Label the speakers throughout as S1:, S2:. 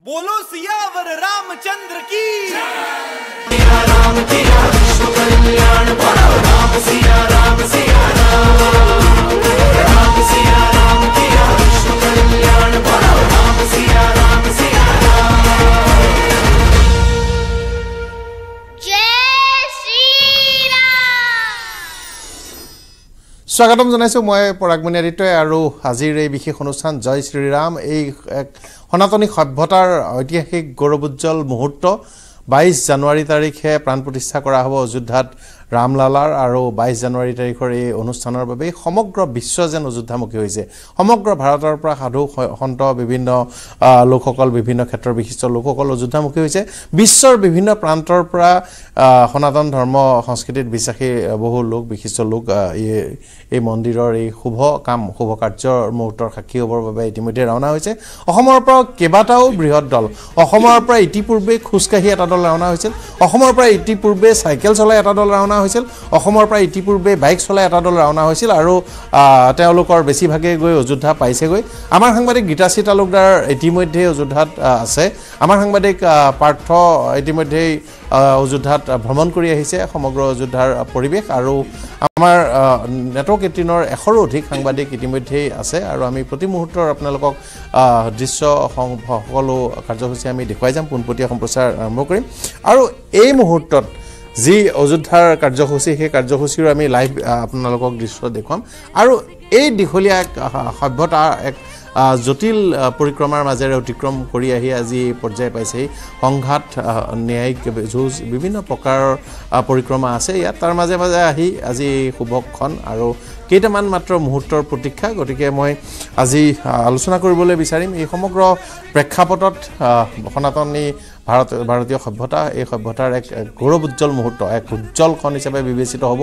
S1: बोलो सियावर रामचंद्र की
S2: सिया राम किया विश्व कल्याण बोलो राम सिया राम सिया राम सिया राम किया विश्व कल्याण बोलो राम सिया राम सिया
S3: जय श्री राम।
S4: स्वागतम जनाइছো মই পৰাগমণি আদিত্য আৰু আজিৰ এই বিশেষ অনুষ্ঠান জয় শ্ৰীৰাম এই সনাতনী সভ্যতাৰ ঐতিহাসিক গৌৰৱোজ্জ্বল মুহূৰ্ত 22 জানুৱাৰী তাৰিখে প্ৰাণ প্ৰতিষ্ঠা কৰা হ'ব অযোধ্যাত ৰামলালাৰ আৰু 22 জানুৱাৰী তাৰিখৰ এই অনুষ্ঠানৰ বাবে সমগ্ৰ বিশ্ব যেন অযোধ্যামুখী হৈছে সমগ্ৰ ভাৰতৰ পৰা সাধু সন্ত বিভিন্ন লোকসকল বিভিন্ন ক্ষেত্ৰৰ বিশিষ্ট লোকসকল অযোধ্যামুখী হৈছে বিশ্বৰ বিভিন্ন প্ৰান্তৰ পৰা সনাতন ধৰ্ম সংস্কৃতিত বিশ্বাসী বহু লোক বিশিষ্ট লোক এই মন্দিৰৰ এই শুভ কাৰ্যৰ মুহূৰ্তৰ সাক্ষী হ'বৰ বাবে ইতিমধ্যে ৰাওনা হৈছে অসমৰ পৰা কেইবাটাও বৃহৎ দল অসমৰ পৰা ইতিপূৰ্বে খুজকাহি এটা দল ৰাওনা হৈছিল অসমৰ পৰা ইতিপূৰ্বে চাইকেল চলাই এটা দল ৰাওনা হৈছিল অসমৰ পৰা ইতিপূৰ্বে বাইক চলাই এটা দল ৰাওনা হৈছিল আৰু তেওঁলোকৰ বেছিভাগে গৈ অযোধ্যা পাইছেগৈ আমাৰ সাংবাদিক গীতাশ্ৰী তালুকদাৰ ইতিমধ্যে অযোধ্যাত আছে আমাৰ সাংবাদিক পাৰ্থ ইতিমধ্যে অযোধ্যাত ভ্ৰমণ কৰি আহিছে সমগ্ৰ অযোধ্যাৰ পৰিৱেশ আৰু আমাৰ নেটৱৰ্ক 18ৰ 100ৰো অধিক সাংবাদিক ইতিমধ্যে আছে আৰু আমি প্ৰতি মুহূৰ্তৰ আপোনালোকক দৃশ্য সকলো কাৰ্যসূচী আমি দেখুৱাই যাম পোনপটীয়া সম্প্ৰচাৰ আৰম্ভ কৰিম আৰু এই মুহূৰ্তত যি অযোধ্যাৰ কাৰ্যসূচী সেই কাৰ্যসূচীৰ আমি লাইভ আপোনালোকক দৃশ্য দেখুৱাম আৰু এই দীঘলীয়া সভ্যতা এক জটিল পৰিক্ৰমাৰ মাজেৰে অতিক্ৰম কৰি আহি আজি পৰ্যায় পাইছে সংঘাত ন্যায়িক যুঁজ বিভিন্ন প্ৰকাৰৰ পৰিক্ৰমা আছে ইয়াত তাৰ মাজে মাজে আহি আজি শুভক্ষণ আৰু কেইটামান মাত্ৰ মুহূৰ্তৰ প্ৰতীক্ষা গতিকে মই আজি আলোচনা কৰিবলৈ বিচাৰিম এই সমগ্ৰ প্ৰেক্ষাপটত সনাতনী ভাৰতীয় সভ্যতা এই সভ্যতাৰ এক গৌৰৱোজ্জ্বল মুহূৰ্ত এক উজ্জ্বল ক্ষণ হিচাপে বিবেচিত হ'ব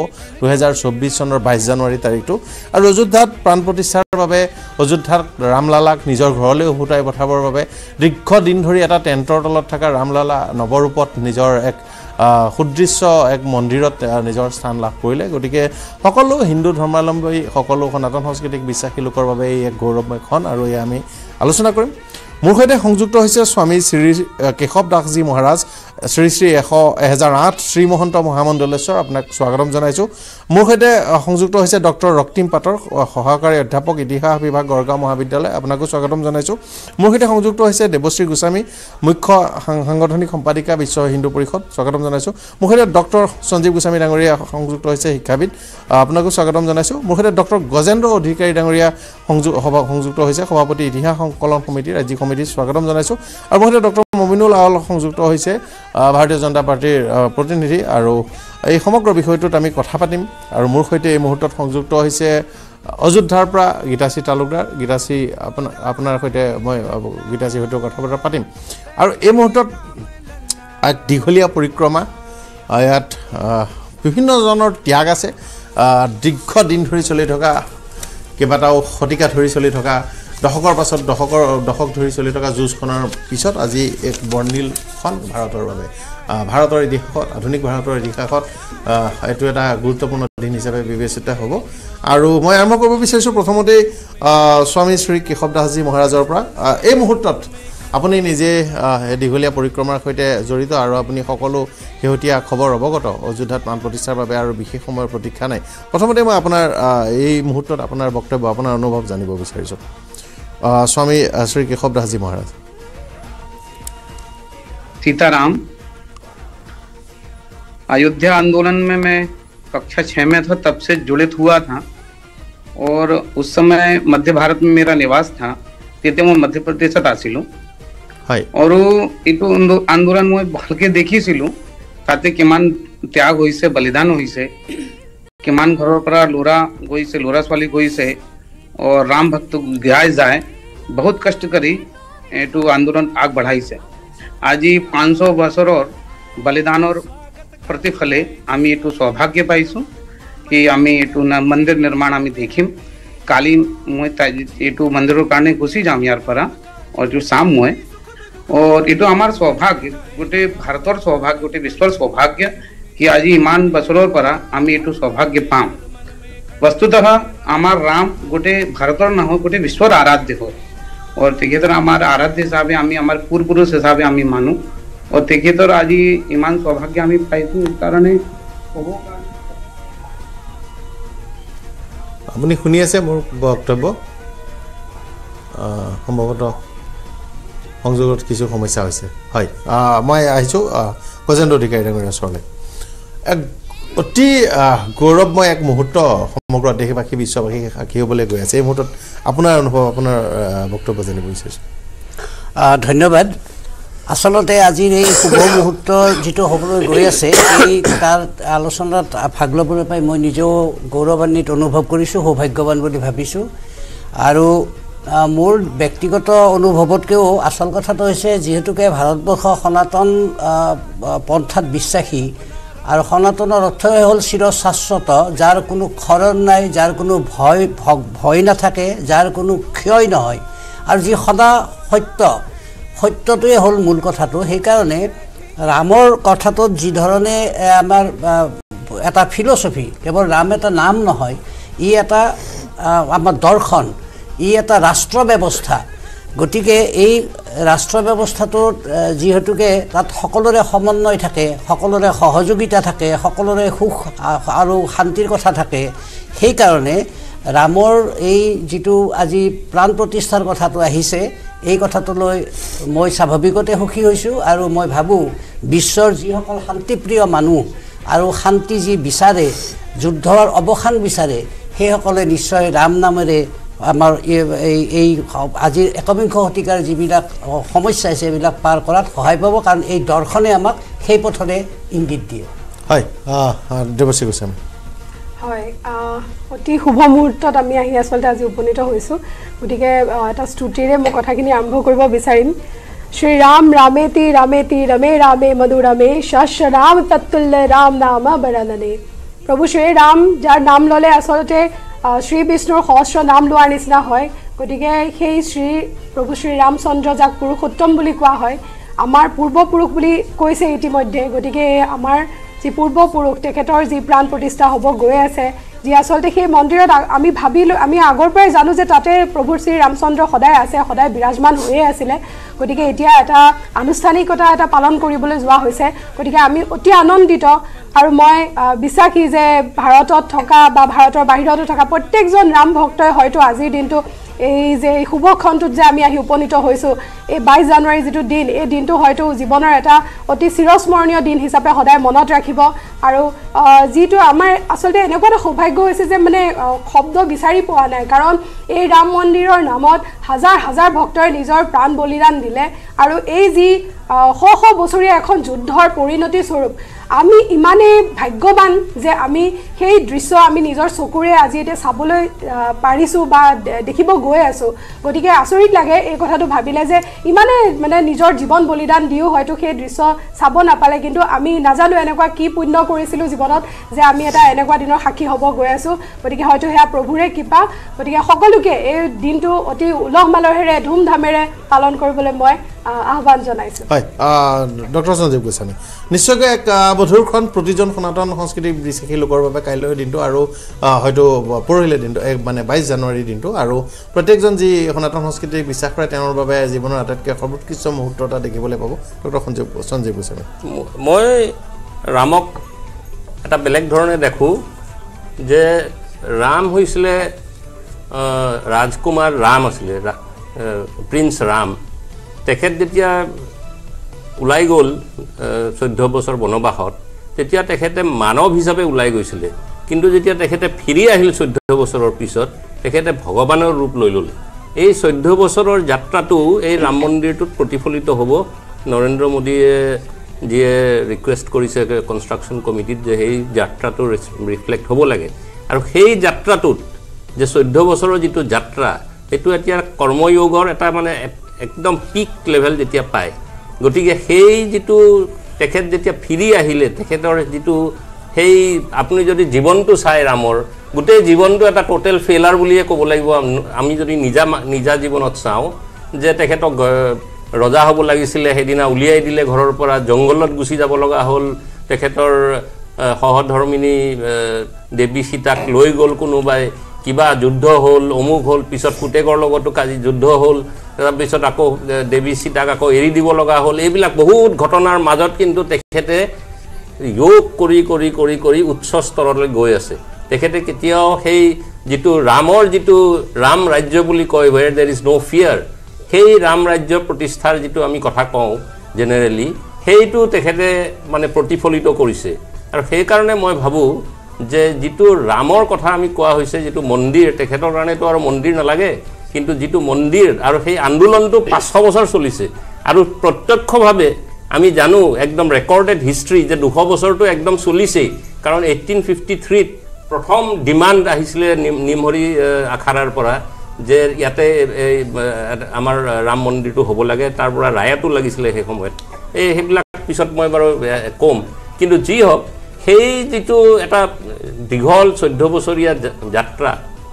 S4: 2024 চনৰ 22 জানুৱাৰী তাৰিখটো আৰু অযোধ্যাত প্ৰাণ প্ৰতিষ্ঠাৰ বাবে অযোধ্যাত ৰামলালাক নিজৰ ঘৰলৈ উভতাই পঠাবৰ বাবে দীৰ্ঘদিন ধৰি এটা টেণ্টৰ তলত থকা ৰামলালা নৱৰূপত নিজৰ এক সুদৃশ্য এক মন্দিৰত নিজৰ স্থান লাভ কৰিলে গতিকে সকলো হিন্দু ধৰ্মাৱলম্বী সকলো সনাতন সংস্কৃতিক বিশ্বাসী লোকৰ বাবে এই এক গৌৰৱময় ক্ষণ আৰু এই আমি আলোচনা কৰিম মোৰ সৈতে সংযুক্ত হৈছে স্বামী শ্ৰী কেশৱ দাসজী মহাৰাজ শ্ৰী শ্ৰী 1008 শ্ৰী মহন্ত মহামণ্ডলেশ্বৰ আপোনাক স্বাগতম জনাইছো মোৰ সৈতে সংযুক্ত হৈছে ডক্টৰ ৰক্তিম পাটৰ সহকাৰী অধ্যাপক ইতিহাস বিভাগ গড়গাঁও মহাবিদ্যালয় আপোনাকো স্বাগতম জনাইছো মোৰ সৈতে সংযুক্ত হৈছে দেৱশ্ৰী গোস্বামী মুখ্য সাংগঠনিক সম্পাদিকা বিশ্ব হিন্দু পৰিষদ স্বাগতম জনাইছো মোৰ সৈতে ডক্টৰ সঞ্জীৱ গোস্বামী ডাঙৰীয়া সংযুক্ত হৈছে শিক্ষাবিদ আপোনাকো স্বাগতম জনাইছো মোৰ সৈতে ডক্টৰ গজেন্দ্ৰ অধিকাৰী ডাঙৰীয়া সংযুক্ত হৈছে সভাপতি ইতিহাস সংকলন সমিতি ৰাজ্যিক সমিতিৰ স্বাগতম জনাইছো আৰু মোৰ সৈতে ডক্টৰ মমিনুল আউল সংযুক্ত হৈছে ভাৰতীয় জনতা পাৰ্টিৰ প্ৰতিনিধি আৰু এই সমগ্ৰ বিষয়টোত আমি কথা পাতিম আৰু মোৰ সৈতে এই মুহূৰ্তত সংযুক্ত হৈছে অযোধ্যাৰ পৰা গীতাশ্ৰী তালুকদাৰ গীতাশ্ৰী আপোনাৰ সৈতে মই গীতাশ্ৰীৰ সৈতে কথা পাতিম আৰু এই মুহূৰ্তত এক দীঘলীয়া পৰিক্ৰমা ইয়াত বিভিন্ন জনৰ ত্যাগ আছে দীৰ্ঘদিন ধৰি চলি থকা কেইবাটাও শতিকা ধৰি চলি থকা দশকৰ পাছত দশক ধৰি চলি থকা যুঁজখনৰ পিছত আজি এক বৰ্ণিল ক্ষণ ভাৰতৰ বাবে ভাৰতৰ ইতিহাসত আধুনিক ভাৰতৰ ইতিহাসত এইটো এটা গুৰুত্বপূৰ্ণ দিন হিচাপে বিবেচিত হ'ব আৰু মই আৰম্ভ কৰিব বিচাৰিছোঁ প্ৰথমতে স্বামী শ্ৰী কেশৱ দাসজী মহাৰাজৰ পৰা এই মুহূৰ্তত আপুনি নিজে দীঘলীয়া পৰিক্ৰমাৰ সৈতে জড়িত আৰু আপুনি সকলো শেহতীয়া খবৰ অৱগত অযোধ্যাত প্ৰাণ প্ৰতিষ্ঠাৰ বাবে আৰু বিশেষ সময়ৰ প্ৰতীক্ষা নাই প্ৰথমতে মই আপোনাৰ এই মুহূৰ্তত আপোনাৰ বক্তব্য আপোনাৰ অনুভৱ জানিব বিচাৰিছোঁ स्वामी श्री केशव दास जी महाराज
S5: सीताराम अयोध्या आंदोलन में मैं कक्षा 6 में था तब से जुड़ित हुआ था और उस समय मध्य भारत में मेरा निवास था तेते मैं मध्य प्रदेश आसिलू और इतो आंदोलन में भालके देखिसिलू ताते किमान त्याग होइसे बलिदान होइसे किमान घरों पर लोरा गोइसे लोरासवाली गोइसे और राम भक्त गाय जाए बहुत कष्ट करी एटू आंदोलन आग बढ़ाई से आज 500 बছर और बलिदान और प्रतिफले आमी एटू सौभाग्य पाइसु कि आमी एटू मंदिर निर्माण आमी देखिम काली मुए एटू मंदिर कारणे घुसी जाम यार परा और जो शाम मुए और एटू हमार सौभाग्य गोटे भारतर सौभाग्य गोटे विश्वर सौभाग्य कि आज इमान बसरोर परा आमी एटू सौभाग्य पाम वस्तुतः आमार राम गोटे भारतर न हो गोटे विश्वर आराध्य हो और तेखेतर आमार आराध्य हिसाबे आमी आमार पूर्वपुरुष हिसाबे आमी मानु और तेखेतर आज इमान सौभाग्य आमी पाइছো कारणे
S4: আপুনি শুনি আছে মোৰ বক্তব্য সম্ভৱত সংযোগত কিছু সমস্যা হৈছে হয় মই আহিছো গজেন্দ্ৰ অধিকাৰী ডাঙৰীয়াৰ ওচৰলৈ এক অতি গৌৰৱময় এক মুহূৰ্ত সমগ্ৰ দেশবাসী বিশ্ববাসী সাক্ষী হ'বলৈ গৈ আছে এই মুহূৰ্তত আপোনাৰ অনুভৱ আপোনাৰ বক্তব্য জানিব বিচাৰিছোঁ
S6: ধন্যবাদ আসলতে আজিৰ এই শুভ মুহূৰ্ত যেটো হ'বলৈ গৈ আছে এই তাৰ আলোচনাত ভাগ ল'বলৈ পাই মই নিজেও গৌৰৱান্বিত অনুভৱ কৰিছোঁ সৌভাগ্যৱান বুলি ভাবিছোঁ আৰু মোৰ ব্যক্তিগত অনুভৱতকৈও আসল কথাটো হৈছে যিহেতুকে ভাৰতবৰ্ষ সনাতন পন্থাত বিশ্বাসী আৰু সনাতনৰ অৰ্থই হ'ল চিৰশাশ্বত যাৰ কোনো খৰণ নাই যাৰ কোনো ভয় নাথাকে যাৰ কোনো ক্ষয় নহয় আৰু যি সদা সত্যটোৱে হ'ল মূল কথাটো সেইকাৰণে ৰামৰ কথাটোত যি ধৰণে আমাৰ এটা ফিলচফি কেৱল ৰাম এটা নাম নহয় ই এটা আমাৰ দৰ্শন ই এটা ৰাষ্ট্ৰ ব্যৱস্থা গতিকে এই ৰাষ্ট্ৰ ব্যৱস্থাটোত যিহেতুকে তাত সকলোৰে সমন্বয় থাকে সকলোৰে সহযোগিতা থাকে সকলোৰে সুখ আৰু শান্তিৰ কথা থাকে সেইকাৰণে ৰামৰ এই যিটো আজি প্ৰাণ প্ৰতিষ্ঠাৰ কথাটো আহিছে এই কথাটোলৈ মই স্বাভাৱিকতে সুখী হৈছোঁ আৰু মই ভাবোঁ বিশ্বৰ যিসকল শান্তিপ্ৰিয় মানুহ আৰু শান্তি যি বিচাৰে যুদ্ধৰ অৱসান বিচাৰে সেইসকলে নিশ্চয় ৰাম নামেৰে আমাৰ এই আজিৰ একবিংশ শতিকাৰ যিবিলাক সমস্যা আছে সেইবিলাক পাৰ কৰাত সহায় পাব কাৰণ এই দৰ্শনে আমাক সেই পথৰে ইংগিত দিয়ে
S4: হয় দেৱশ্ৰী গোস্বামী
S7: হয় অতি শুভ মুহূৰ্তত আমি আহি আচলতে আজি উপনীত হৈছোঁ গতিকে এটা স্তুতিৰে মই কথাখিনি আৰম্ভ কৰিব বিচাৰিম শ্ৰী ৰাম ৰামেতি ৰামেতি ৰমে ৰামে মধুৰমে শশ ৰাম তৎতুল্য ৰাম নাম বৰণনে প্ৰভু শ্ৰী ৰাম যাৰ নাম ল'লে আচলতে শ্ৰী বিষ্ণুৰ সহস্ৰ নাম লোৱাৰ নিচিনা হয় গতিকে সেই প্ৰভু শ্ৰী ৰামচন্দ্ৰ যাক পুৰুষোত্তম বুলি কোৱা হয় আমাৰ পূৰ্বপুৰুষ বুলি কৈছে ইতিমধ্যে গতিকে আমাৰ যি পূৰ্বপুৰুষ তেখেতৰ যি প্ৰাণ প্ৰতিষ্ঠা হ'ব গৈ আছে যি আচলতে সেই মন্দিৰত আমি আগৰ পৰাই জানো যে তাতে প্ৰভু শ্ৰী ৰামচন্দ্ৰ সদায় আছে সদায় বিৰাজমান হৈয়ে আছিলে গতিকে এতিয়া এটা আনুষ্ঠানিকতা এটা পালন কৰিবলৈ যোৱা হৈছে গতিকে আমি অতি আনন্দিত আৰু মই বিশ্বাসী যে ভাৰতত থকা বা ভাৰতৰ বাহিৰতো থকা প্ৰত্যেকজন ৰাম ভক্তই হয়তো আজিৰ দিনটো এই যে শুভক্ষণটোত যে আমি আহি উপনীত হৈছোঁ এই 22 জানুৱাৰী যিটো দিন এই দিনটো হয়তো জীৱনৰ এটা অতি চিৰস্মৰণীয় দিন হিচাপে সদায় মনত ৰাখিব আৰু যিটো আমাৰ আচলতে এনেকুৱা এটা সৌভাগ্য হৈছে যে মানে শব্দ বিচাৰি পোৱা নাই কাৰণ এই ৰাম মন্দিৰৰ নামত হাজাৰ হাজাৰ ভক্তই নিজৰ প্ৰাণ বলিদান দিলে আৰু এই যি শ বছৰীয়া এখন যুদ্ধৰ পৰিণতি স্বৰূপ আমি ইমানেই ভাগ্যৱান যে আমি সেই দৃশ্য আমি নিজৰ চকুৰে আজি এতিয়া চাবলৈ পাৰিছোঁ বা দেখিব গৈ আছোঁ গতিকে আচৰিত লাগে এই কথাটো ভাবিলে যে ইমানে মানে নিজৰ জীৱন বলিদান দিও হয়তো সেই দৃশ্য চাব নাপালে কিন্তু আমি নাজানো এনেকুৱা কি পুণ্য কৰিছিলোঁ জীৱনত যে আমি এটা এনেকুৱা দিনৰ সাক্ষী হ'ব গৈ আছোঁ গতিকে হয়তো সেয়া প্ৰভুৰে কৃপা গতিকে সকলোকে এই দিনটো অতি উলহ মালহেৰে ধুমধামেৰে পালন কৰিবলৈ মই আহ্বান জনাইছোঁ
S4: হয় ডক্টৰ সঞ্জীৱ গোস্বামী নিশ্চয়কৈ এক মধুৰক্ষণ প্ৰতিজন সনাতন সংস্কৃতিক বিশ্বাসী লোকৰ বাবে কাইলৈ দিনটো আৰু হয়তো পৰহিলৈ দিনটো মানে 22 জানুৱাৰীৰ দিনটো আৰু প্ৰত্যেকজন যি সনাতন সংস্কৃতিক বিশ্বাস কৰে তেওঁৰ বাবে জীৱনৰ আটাইতকৈ সৰ্বোৎকৃষ্ট মুহূৰ্ত এটা দেখিবলৈ পাব ডক্টৰ সঞ্জীৱ গোস্বামী
S8: মই ৰামক এটা বেলেগ ধৰণে দেখোঁ যে ৰাম হৈছিলে ৰাজকুমাৰ ৰাম আছিলে প্ৰিন্স ৰাম তেখেত যেতিয়া ওলাই গ'ল 14 বছৰ বনবাসত তেতিয়া তেখেতে মানৱ হিচাপে ওলাই গৈছিলে কিন্তু যেতিয়া তেখেতে ফিৰি আহিল 14 বছৰৰ পিছত তেখেতে ভগৱানৰ ৰূপ লৈ ল'লে এই 14 বছৰৰ যাত্ৰাটো এই ৰাম মন্দিৰটোত প্ৰতিফলিত হ'ব নৰেন্দ্ৰ মোদীয়ে যিয়ে ৰিকুৱেষ্ট কৰিছে কনষ্ট্ৰাকশ্যন কমিটিত যে সেই যাত্ৰাটো ৰিফ্লেক্ট হ'ব লাগে আৰু সেই যাত্ৰাটোত যে 14 বছৰৰ যিটো যাত্ৰা এইটো এতিয়া কৰ্ময়োগৰ এটা মানে একদম পিক লেভেল যেতিয়া পায় গতিকে সেই যিটো তেখেত যেতিয়া ফিৰি আহিলে তেখেতৰ যিটো সেই আপুনি যদি জীৱনটো চাই ৰামৰ গোটেই জীৱনটো এটা টোটেল ফেইলাৰ বুলিয়ে ক'ব লাগিব আমি যদি নিজা জীৱনত চাওঁ যে তেখেতক ৰজা হ'ব লাগিছিলে সেইদিনা উলিয়াই দিলে ঘৰৰ পৰা জংঘলত গুচি যাব লগা হ'ল তেখেতৰ সহধৰ্মিনী দেৱী সীতাক লৈ গ'ল কোনোবাই কিবা যুদ্ধ হ'ল অমুক হ'ল পিছত পুতেকৰ লগতো কাজি যুদ্ধ হ'ল তাৰপিছত আকৌ দেৱী সীতাক আকৌ এৰি দিব লগা হ'ল এইবিলাক বহুত ঘটনাৰ মাজত কিন্তু তেখেতে যোগ কৰি কৰি কৰি কৰি উচ্চ স্তৰলৈ গৈ আছে তেখেতে কেতিয়াও সেই যেটো ৰামৰ যেটো ৰাম ৰাজ্য বুলি কয় where there is no fear সেই ৰাম ৰাজ্য প্ৰতিষ্ঠাৰ যেটো আমি কথা কওঁ জেনাৰেলি সেইটো তেখেতে মানে প্ৰতিফলিত কৰিছে আৰু সেই কাৰণে মই ভাবো যে যেটো ৰামৰ কথা আমি কোৱা হৈছে যেটো মন্দিৰ তেখেতৰ কাৰণেতো আৰু মন্দিৰ নালাগে কিন্তু যেটো মন্দিৰ আৰু সেই আন্দোলনটো 500 বছৰ চলিছে আৰু প্ৰত্যক্ষভাৱে আমি জানো একদম ৰেকৰ্ডেড হিষ্ট্ৰী যে 200 বছৰটো একদম চলিছে কাৰণ 1853 ত প্ৰথম ডিমান্ড আহিছিলে নিমহৰি আখাৰাৰ পৰা যে ইয়াতে আমাৰ ৰাম মন্দিৰটো হ'ব লাগে তাৰ পৰা ৰায়টো লাগিছিলে সেই সময়ত এই হেবিলাক পিছত মই বাৰু কম কিন্তু যি হওক সেই যেটো এটা দীঘল 14 বছৰীয়া যাত্ৰা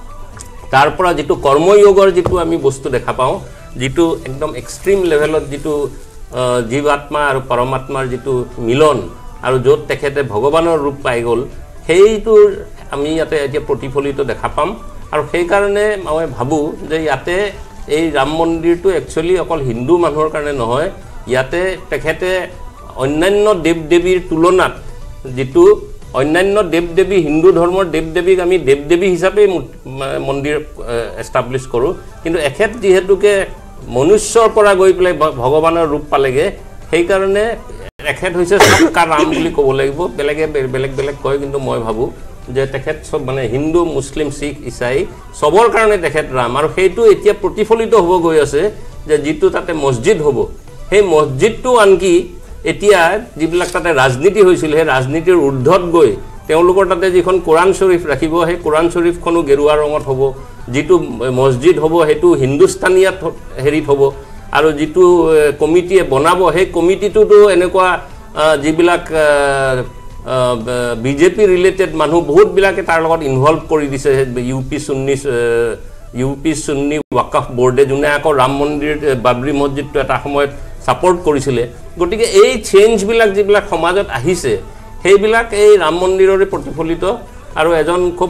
S8: তাৰ পৰা যেটো কৰ্ময়োগৰ যেটো আমি বস্তু দেখা পাওঁ যেটো একদম এক্সট্ৰিম লেভেলত যেটো জীৱাত্মা আৰু পৰমাত্মাৰ যেটো মিলন আৰু য'ত তেখেতে ভগৱানৰ ৰূপ পাই গ'ল সেইটো আমি ইয়াতে এতিয়া প্ৰতিফলিত দেখা পাম আৰু সেই কাৰণে মই ভাবো যে ইয়াতে এই ৰাম মন্দিৰটো একচুয়ালি অকল হিন্দু মানুহৰ কাৰণে নহয় ইয়াতে তেখেতে অন্যান্য দেৱ দেৱীৰ তুলনাত যেটো অন্যান্য দেৱ দেৱী হিন্দু ধৰ্মৰ দেৱ দেৱীক আমি দেৱ দেৱী হিচাপে মন্দিৰ এস্টাবলিশ কৰো কিন্তু এখেত যেহেতুকে মনুষ্যৰ পৰা গৈ পেলাই ভগৱানৰ ৰূপ পালেগে সেই কাৰণে এখেত হৈছে সবকা ৰাম বুলি ক'ব লাগিব বেলেগে বেলেগ বেলেগ কয় কিন্তু মই ভাবো যে তেখেত সব মানে হিন্দু মুছলিম শিখ ইসাই সবৰ কাৰণে তেখেত ৰাম আৰু সেইটো এতিয়া প্ৰতিফলিত হ'ব গৈ আছে যে যেটো তাতে মছজিদ হ'ব সেই মছজিদটো আনকি এতিয়া যিবিলাক তাতে ৰাজনীতি হৈছিল সেই ৰাজনীতিৰ ঊৰ্ধত গৈ তেওঁলোকৰ তাতে যিখন কোৰাণ শৰীফ ৰাখিব সেই কোৰাণ শৰীফখনো গেৰুৱা ৰঙত হ'ব যেটো মছজিদ হ'ব হেতু হিন্দুস্তানিয়াত হেৰিত হ'ব আৰু যেটো কমিটিয়ে বনাব সেই কমিটিটোতো এনেকুৱা যিবিলাক বিজেপি ৰিলেটেড মানুহ বহুত বিলাকে তাৰ লগত ইনভলভ কৰি দিছে ইউপি সুন্নি ওয়াকফ বোৰ্ডে যোনে আকৌ ৰাম মন্দিৰ বাবৰি মছজিদটো এটা সময়ত সাপোৰ্ট কৰিছিলে গতিকে এই চেঞ্জ বিলাক যিবিলাক সমাজত আহিছে সেইবিলাক এই ৰাম মন্দিৰৰে প্ৰতিফলিত আৰু এজন খুব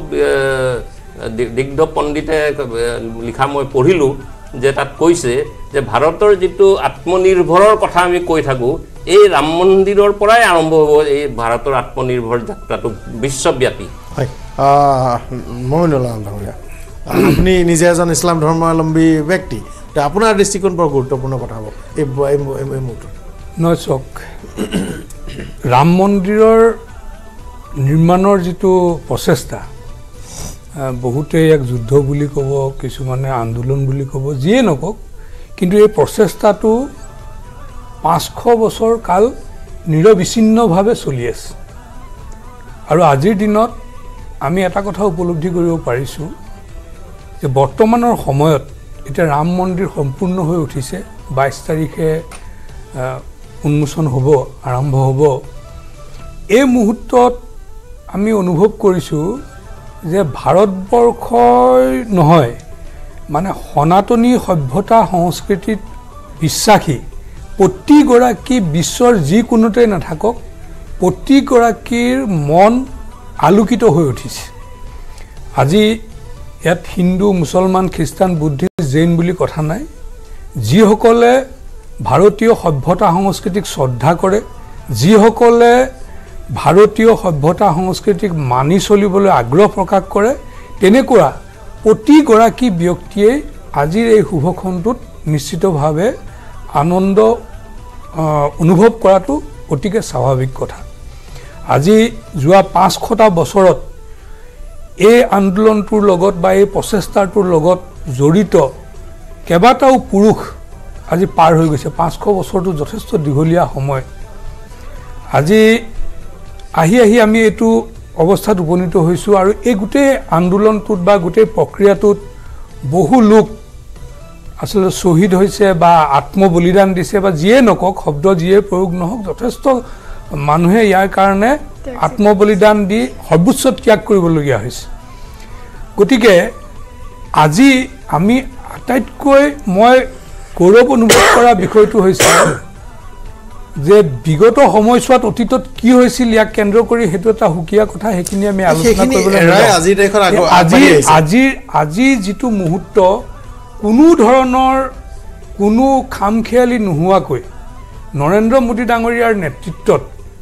S8: দিগ্ধ পণ্ডিতে লিখা মই পঢ়িলো যে তাত কৈছে যে ভাৰতৰ যেটো আত্মনিৰ্ভৰৰ কথা আমি কৈ থাকো এই ৰাম মন্দিৰৰ পৰাই আৰম্ভ হ'ব এই ভাৰতৰ আত্মনিৰ্ভৰ যাত্ৰাটো বিশ্বব্যাপী
S4: হয় মইনুল আলময়া আপুনি নিজে এজন ইছলাম ধৰ্মাৱলম্বী ব্যক্তি তে আপোনাৰ দৃষ্টিকোণ বৰ গুৰুত্বপূৰ্ণ কথা হ'ব এই মুহূৰ্তত
S9: নহয় চক ৰাম মন্দিৰৰ নিৰ্মাণৰ যেটো প্ৰচেষ্টা বহুতে এক যুদ্ধ বুলি ক'ব কিছুমানে আন্দোলন বুলি ক'ব যিয়ে নকক কিন্তু এই প্ৰচেষ্টাটো 500 বছৰ কাল নিৰবিচ্ছিন্নভাৱে চলি আছে আৰু আজিৰ দিনত আমি এটা কথা উপলব্ধি কৰিব পাৰিছো যে বৰ্তমানৰ সময়ত এটা ৰাম মন্দিৰ সম্পূৰ্ণ হৈ উঠিছে 22 তাৰিখে উন্মোচন হ'ব আৰম্ভ হ'ব এই মুহূৰ্তত আমি অনুভৱ কৰিছো যে ভাৰতবৰ্ষই নহয় মানে সনাতনী সভ্যতা সংস্কৃতিত বিশ্বাসী প্ৰতিগৰাকী বিশ্বৰ যিকোনোতে নাথাকক প্ৰতিগৰাকীৰ মন আলোকিত হৈ উঠিছে আজি ইয়াত হিন্দু মুছলমান খ্ৰীষ্টান বুদ্ধিষ্ট জৈন বুলি কথা নাই যিসকলে ভাৰতীয় সভ্যতা সংস্কৃতিক শ্ৰদ্ধা কৰে যিসকলে ভাৰতীয় সভ্যতা সংস্কৃতিক মানি চলিবলৈ আগ্ৰহ প্ৰকাশ কৰে তেনেকুৱা প্ৰতিগৰাকী ব্যক্তিয়ে আজিৰ এই শুভক্ষণটোত নিশ্চিতভাৱে আনন্দ অনুভৱ কৰাটো অতিকে স্বাভাৱিক কথা আজি যোৱা 500টা বছৰত এই আন্দোলনটোৰ লগত বা এই প্ৰচেষ্টাটোৰ লগত জড়িত কেবাটাও পুৰুষ আজি পাৰ হৈ গৈছে 500 বছৰটো যথেষ্ট দীঘলীয়া সময় আজি আহি আমি এটো অৱস্থাত উপনীত হৈছো আৰু এই গোটেই আন্দোলনটোত বা গোটেই প্ৰক্ৰিয়াটোত বহু লোক আসলে শহীদ হৈছে বা আত্মবলিদান দিছে বা যিয়ে নকক শব্দ যিয়ে প্ৰয়োগ নহওক যথেষ্ট মানুহে ইয়াৰ কাৰণে আত্মবলিদান দি সৰ্বোচ্চ ত্যাগ কৰিবলগীয়া হৈছে গতিকে আজি আমি আটাইতকৈ মই গৌৰৱ অনুভৱ কৰা বিষয়টো হৈছে যে বিগত সময়ছোৱাত অতীতত কি হৈছিল ইয়াক কেন্দ্ৰ কৰি হেতু এটা হুকিয়া কথা হেখিনি আমি আলোচনা কৰিবলৈ আজি যেটো মুহূৰ্ত কোনো ধৰণৰ কোনো খামখেয়ালি নোহোৱাকৈ নৰেন্দ্ৰ মোদী ডাঙৰীয়াৰ নেতৃত্বত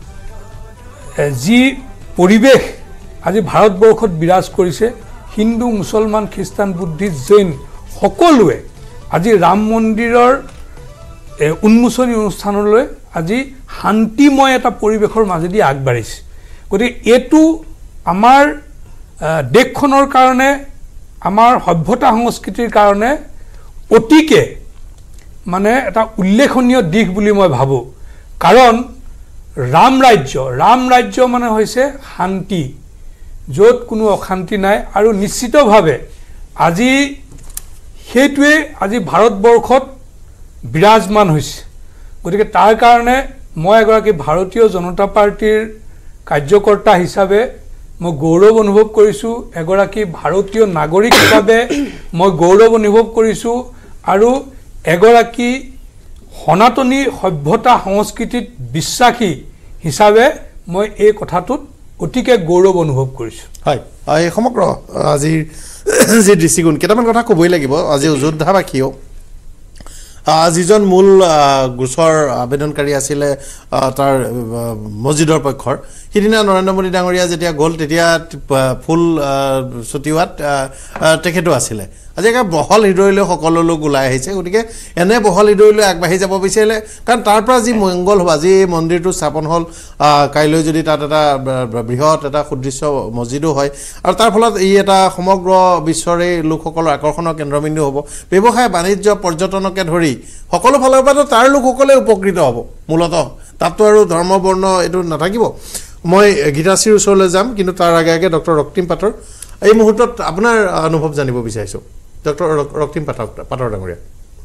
S9: যি পৰিৱেশ আজি ভাৰতবৰ্ষত বিৰাজ কৰিছে হিন্দু মুছলমান খ্ৰীষ্টান বুদ্ধিষ্ট জৈন সকলোৱে আজি ৰাম মন্দিৰৰ উন্মোচনী অনুষ্ঠানলৈ আজি শান্তিময় এটা পৰিৱেশৰ মাজেদি আগবাঢ়িছে গতিকে এইটো আমাৰ দেশখনৰ কাৰণে আমাৰ সভ্যতা সংস্কৃতিৰ কাৰণে অতিকে মানে এটা উল্লেখনীয় দিশ বুলি মই ভাবো কাৰণ ৰাম ৰাজ্য মানে হৈছে শান্তি য'ত কোনো অশান্তি নাই আৰু নিশ্চিতভাৱে আজি সেইটোৱে আজি ভাৰতবৰ্ষত বিৰাজমান হৈছে গতিকে তাৰ কাৰণে মই এগৰাকী ভাৰতীয় জনতা পাৰ্টিৰ কাৰ্যকৰ্তা হিচাপে মই গৌৰৱ অনুভৱ কৰিছোঁ এগৰাকী ভাৰতীয় নাগৰিক হিচাপে মই গৌৰৱ অনুভৱ কৰিছোঁ আৰু এগৰাকী সনাতনী সভ্যতা সংস্কৃতিত বিশ্বাসী হিচাপে মই এই কথাটোত অতিকে গৌৰৱ অনুভৱ কৰিছোঁ
S4: হয় এই সমগ্ৰ আজিৰ যি দৃষ্টিকোণ কেইটামান কথা ক'বই লাগিব আজি অযোধ্যাবাসীও যিজন মূল গোচৰ আবেদনকাৰী আছিলে তাৰ মছজিদৰ পক্ষৰ সিদিনা নৰেন্দ্ৰ মোদী ডাঙৰীয়া যেতিয়া গ'ল তেতিয়া ফুল ছটিওৱাত তেখেতো আছিলে আজি একে বহল হৃদয়লৈ সকলো লোক ওলাই আহিছে গতিকে এনে বহল হৃদয়লৈ আগবাঢ়ি যাব বিচাৰিলে কাৰণ তাৰ পৰা যি মংগল হ'ব আজি এই মন্দিৰটো স্থাপন হ'ল কাইলৈ যদি তাত এটা বৃহৎ এটা সুদৃশ্য মছজিদো হয় আৰু তাৰ ফলত ই এটা সমগ্ৰ বিশ্বৰে লোকসকলৰ আকৰ্ষণৰ কেন্দ্ৰবিন্দু হ'ব ব্যৱসায় বাণিজ্য পৰ্যটনকে ধৰি সকলো ফালৰ পৰা তাৰ লোকসকলে উপকৃত হ'ব মূলতঃ তাততো আৰু ধৰ্ম বৰ্ণ এইটো নাথাকিব মই গীতাশ্ৰীৰ ওচৰলৈ যাম কিন্তু তাৰ আগে আগে ডক্টৰ ৰক্তিম পাটৰ এই মুহূৰ্তত আপোনাৰ অনুভৱ জানিব বিচাৰিছোঁ ডক্টৰ ৰক্তিম পাটৰ ডাঙৰীয়া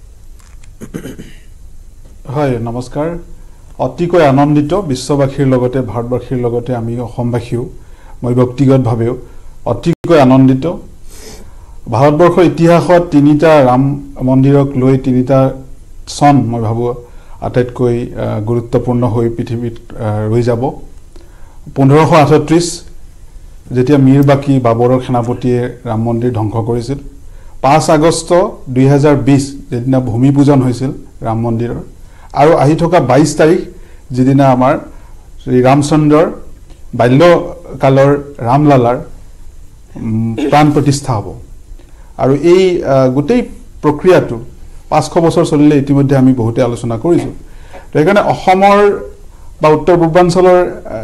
S10: হয় নমস্কাৰ অতিকৈ আনন্দিত বিশ্ববাসীৰ লগতে ভাৰতবাসীৰ লগতে আমি অসমবাসীও মই ব্যক্তিগতভাৱেও অতিকৈ আনন্দিত ভাৰতবৰ্ষৰ ইতিহাসত তিনিটা ৰাম মন্দিৰক লৈ তিনিটা চন মই ভাবোঁ আটাইতকৈ গুৰুত্বপূৰ্ণ হৈ পৃথিৱীত ৰৈ যাব 1538 যেতিয়া মীৰ বাকি বাবৰৰ সেনাপতিয়ে ৰাম মন্দিৰ ধ্বংস কৰিছিল 5 আগষ্ট 2020 যেদিনা ভূমি পূজন হৈছিল ৰাম মন্দিৰৰ আৰু আহি থকা 22 তাৰিখ যেদিনা আমাৰ শ্ৰী ৰামচন্দ্ৰৰ বাল্যকালৰ ৰামলালাৰ প্ৰাণ প্ৰতিষ্ঠা হ'ব আৰু এই গোটেই প্ৰক্ৰিয়াটো 500 বছৰ চলিলে ইতিমধ্যে আমি বহুতে আলোচনা কৰিছোঁ সেইকাৰণে অসমৰ বা উত্তৰ পূৰ্বাঞ্চলৰ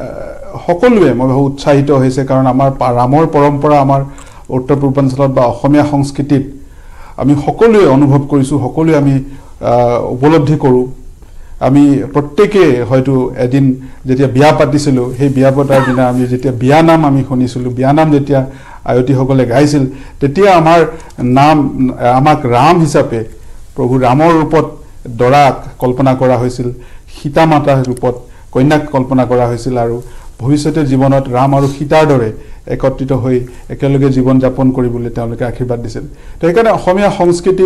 S10: সকলোৱে মই ভাবো উৎসাহিত হৈছে কাৰণ আমাৰ ৰামৰ পৰম্পৰা আমাৰ উত্তৰ পূৰ্বাঞ্চলত বা অসমীয়া সংস্কৃতিত আমি সকলোৱে অনুভৱ কৰিছোঁ সকলোৱে আমি উপলব্ধি কৰোঁ আমি প্ৰত্যেকে হয়তো এদিন যেতিয়া বিয়া পাতিছিলোঁ সেই বিয়া পতাৰ দিনা আমি যেতিয়া বিয়া নাম আমি শুনিছিলোঁ বিয়া নাম যেতিয়া আয়তীসকলে গাইছিল তেতিয়া আমাৰ নাম আমাক ৰাম হিচাপে প্ৰভু ৰামৰ ৰূপত দৰাক কল্পনা কৰা হৈছিল সীতা মাতাৰ ৰূপত কন্যাক কল্পনা কৰা হৈছিল আৰু ভৱিষ্যতে জীৱনত ৰাম আৰু সীতাৰ দৰে একত্ৰিত হৈ একেলগে জীৱন যাপন কৰিবলৈ তেওঁলোকে আশীৰ্বাদ দিছিল সেইকাৰণে অসমীয়া সংস্কৃতি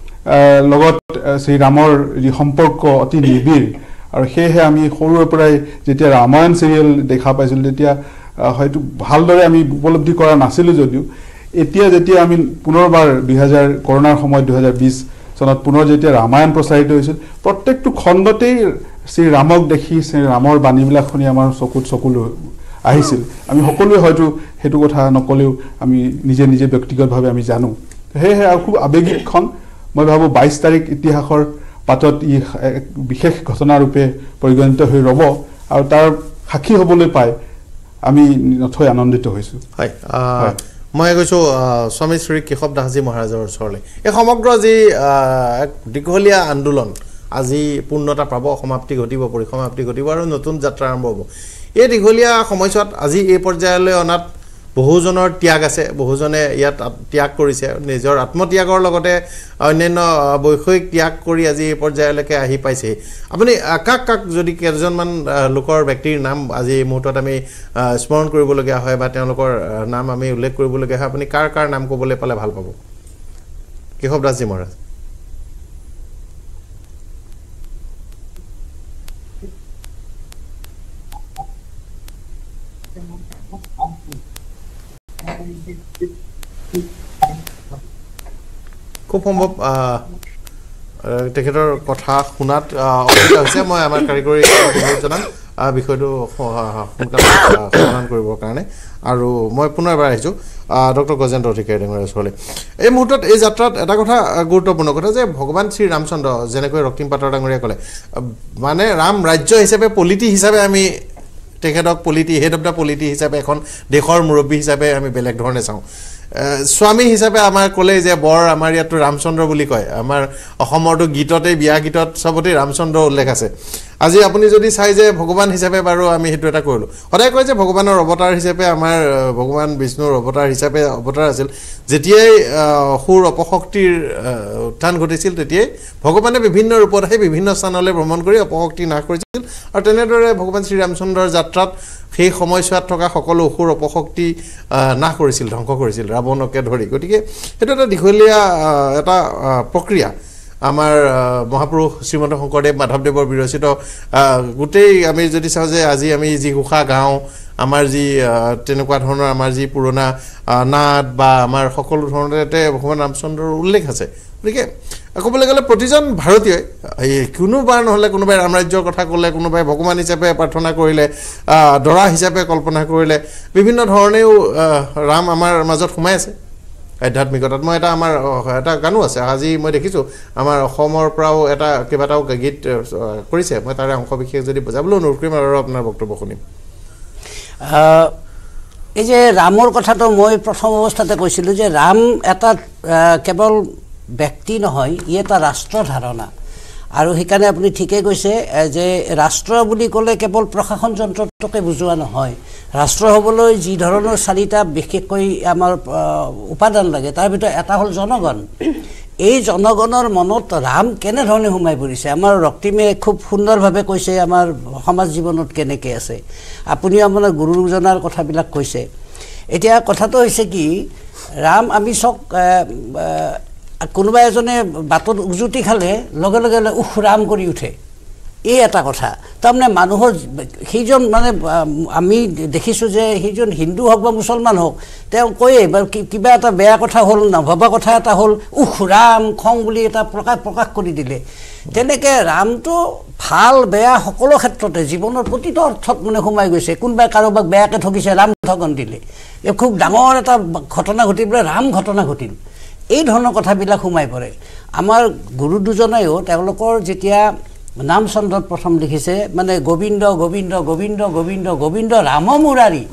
S10: লগত শ্ৰী ৰামৰ যি সম্পৰ্ক অতি নিবিড় আৰু সেয়েহে আমি সৰুৰে পৰাই যেতিয়া ৰামায়ণ চিৰিয়েল দেখা পাইছিলোঁ তেতিয়া হয়তো ভালদৰে আমি উপলব্ধি কৰা নাছিলোঁ যদিও এতিয়া যেতিয়া আমি পুনৰবাৰ 2000 কৰোনাৰ সময়ত 2020 চনত পুনৰ যেতিয়া ৰামায়ণ প্ৰচাৰিত হৈছিল প্ৰত্যেকটো খণ্ডতেই শ্ৰী ৰামক দেখি শ্ৰী ৰামৰ বাণীবিলাক শুনি আমাৰ চকুত চকুলৈ আহিছিল আমি সকলোৱে হয়তো সেইটো কথা নকলেও আমি নিজে নিজে ব্যক্তিগতভাৱে আমি জানো সেয়েহে আৰু খুব আৱেগিকখন মই ভাবোঁ 22 তাৰিখ ইতিহাসৰ পাতত ই বিশেষ ঘটনাৰূপে পৰিগণিত হৈ ৰ'ব আৰু তাৰ সাক্ষী হ'বলৈ পাই আমি নথৈ আনন্দিত হৈছোঁ
S4: হয় মই কৈছোঁ স্বামী শ্ৰী কেশৱ দাসজী মহাৰাজৰ ওচৰলৈ এই সমগ্ৰ যি এক দীঘলীয়া আন্দোলন আজি পূৰ্ণতা পাব সমাপ্তি ঘটিব পৰিসমাপ্তি ঘটিব আৰু নতুন যাত্ৰা আৰম্ভ হ'ব এই দীঘলীয়া সময়ছোৱাত আজি এই পৰ্যায়লৈ অনাত বহুজনৰ ত্যাগ আছে বহুজনে ইয়াত ত্যাগ কৰিছে নিজৰ আত্মত্যাগৰ লগতে অন্যান্য বৈষয়িক ত্যাগ কৰি আজি এই পৰ্যায়লৈকে আহি পাইছে আপুনি কাক যদি কেইজনমান লোকৰ ব্যক্তিৰ নাম আজি এই মুহূৰ্তত আমি স্মৰণ কৰিবলগীয়া হয় বা তেওঁলোকৰ নাম আমি উল্লেখ কৰিবলগীয়া হয় আপুনি কাৰ নাম ক'বলৈ পালে ভাল পাব কেশৱ দাসজী মহাৰাজ খুব সম্ভৱ তেখেতৰ কথা শুনাত অসুবিধা হৈছে মই আমাৰ কাৰিকৰী জনাম বিষয়টো সোনকালে সমাধান কৰিবৰ কাৰণে আৰু মই পুনৰ এবাৰ আহিছোঁ ডক্টৰ গজেন্দ্ৰ অধিকাৰী ডাঙৰীয়াৰ ওচৰলৈ এই মুহূৰ্তত এই যাত্ৰাত এটা কথা গুৰুত্বপূৰ্ণ কথা যে ভগৱান শ্ৰী ৰামচন্দ্ৰ যেনেকৈ ৰক্তিম পাটৰ ডাঙৰীয়াই ক'লে মানে ৰাম ৰাজ্য হিচাপে পলিটি হিচাপে আমি তেখেতক polity head of the polity হিচাপে এখন দেশৰ মুৰব্বী হিচাপে আমি বেলেগ ধৰণে চাওঁ স্বামী হিচাপে আমাৰ ক'লে যে বৰ আমাৰ ইয়াতো ৰামচন্দ্ৰ বুলি কয় আমাৰ অসমৰতো গীততে বিয়া গীতত চবতে ৰামচন্দ্ৰ উল্লেখ আছে আজি আপুনি যদি চাই যে ভগৱান হিচাপে বাৰু আমি সেইটো এটা কৰিলোঁ সদায় কয় যে ভগৱানৰ অৱতাৰ হিচাপে আমাৰ ভগৱান বিষ্ণুৰ অৱতাৰ হিচাপে অৱতাৰ আছিল যেতিয়াই সুৰ অপশক্তিৰ উত্থান ঘটিছিল তেতিয়াই ভগৱানে বিভিন্ন ৰূপত আহি বিভিন্ন স্থানলৈ ভ্ৰমণ কৰি অপশক্তি নাশ কৰিছিল আৰু তেনেদৰে ভগৱান শ্ৰীৰামচন্দ্ৰৰ যাত্ৰাত সেই সময়ছোৱাত থকা সকলো অসুৰ অপশক্তি নাশ কৰিছিল ধ্বংস কৰিছিল ৰাৱণকে ধৰি গতিকে সেইটো এটা দীঘলীয়া এটা প্ৰক্ৰিয়া আমাৰ মহাপুৰুষ শ্ৰীমন্ত শংকৰদেৱ মাধৱদেৱৰ বিৰচিত গোটেই আমি যদি চাওঁ যে আজি আমি যি ঘোষা গাওঁ আমাৰ যি তেনেকুৱা ধৰণৰ আমাৰ যি পুৰণা নাট বা আমাৰ সকলো ধৰণতে ভগৱান ৰামচন্দ্ৰৰ উল্লেখ আছে গতিকে ক'বলৈ গ'লে প্ৰতিজন ভাৰতীয়ই কোনোবাৰ নহ'লে কোনোবাই ৰাম ৰাজ্যৰ কথা ক'লে কোনোবাই ভগৱান হিচাপে প্ৰাৰ্থনা কৰিলে দৰা হিচাপে কল্পনা কৰিলে বিভিন্ন ধৰণেও ৰাম আমাৰ মাজত সোমাই আছে আধ্যাত্মিকতাত মই এটা আমাৰ এটা গানো আছে আজি মই দেখিছোঁ আমাৰ অসমৰ পৰাও এটা কেইবাটাও গীত কৰিছে মই তাৰে অংশ বিশেষ যদি বুজাবলৈ অনুৰোধ কৰিম আৰু আপোনাৰ বক্তব্য শুনিম
S6: এই যে ৰামৰ কথাটো মই প্ৰথম অৱস্থাতে কৈছিলোঁ যে ৰাম এটা কেৱল ব্যক্তি নহয় ই এটা ৰাষ্ট্ৰ ধাৰণা আৰু সেইকাৰণে আপুনি ঠিকেই কৈছে যে ৰাষ্ট্ৰ বুলি ক'লে কেৱল প্ৰশাসন যন্ত্ৰটোকে বুজোৱা নহয় ৰাষ্ট্ৰ হ'বলৈ যি ধৰণৰ চাৰিটা বিশেষকৈ আমাৰ উপাদান লাগে তাৰ ভিতৰত এটা হ'ল জনগণ এই জনগণৰ মনত ৰাম কেনেধৰণে সোমাই পৰিছে আমাৰ ৰক্তিমে খুব সুন্দৰভাৱে কৈছে আমাৰ সমাজ জীৱনত কেনেকৈ আছে আপুনিও আপোনাৰ গুৰুজনাৰ কথাবিলাক কৈছে এতিয়া কথাটো হৈছে কি ৰাম আমি চক কোনোবা এজনে বাটত উজুতি খালে লগে লগে উখ ৰাম কৰি উঠে এই এটা কথা তাৰমানে মানুহৰ সেইজন মানে আমি দেখিছোঁ যে সেইজন হিন্দু হওক বা মুছলমান হওক তেওঁ কয়ে বা কিবা এটা বেয়া কথা হ'ল নভবা কথা এটা হ'ল উখ ৰাম খং বুলি এটা প্ৰকাশ কৰি দিলে তেনেকৈ ৰামটো ভাল বেয়া সকলো ক্ষেত্ৰতে জীৱনৰ প্ৰতিটো অৰ্থত মানে সোমাই গৈছে কোনোবাই কাৰোবাক বেয়াকৈ ঠগিছে ৰাম ঠগন দিলে এই খুব ডাঙৰ এটা ঘটনা ঘটি পেলাই ৰাম ঘটনা ঘটিল এই ধৰণৰ কথাবিলাক সোমাই পৰে আমাৰ গুৰু দুজনেও তেওঁলোকৰ যেতিয়া নাম চন্দত প্ৰথম লিখিছে মানে গোবিন্দ গোবিন্দ গোবিন্দ গোবিন্দ গোবিন্দ ৰাম মুৰাৰী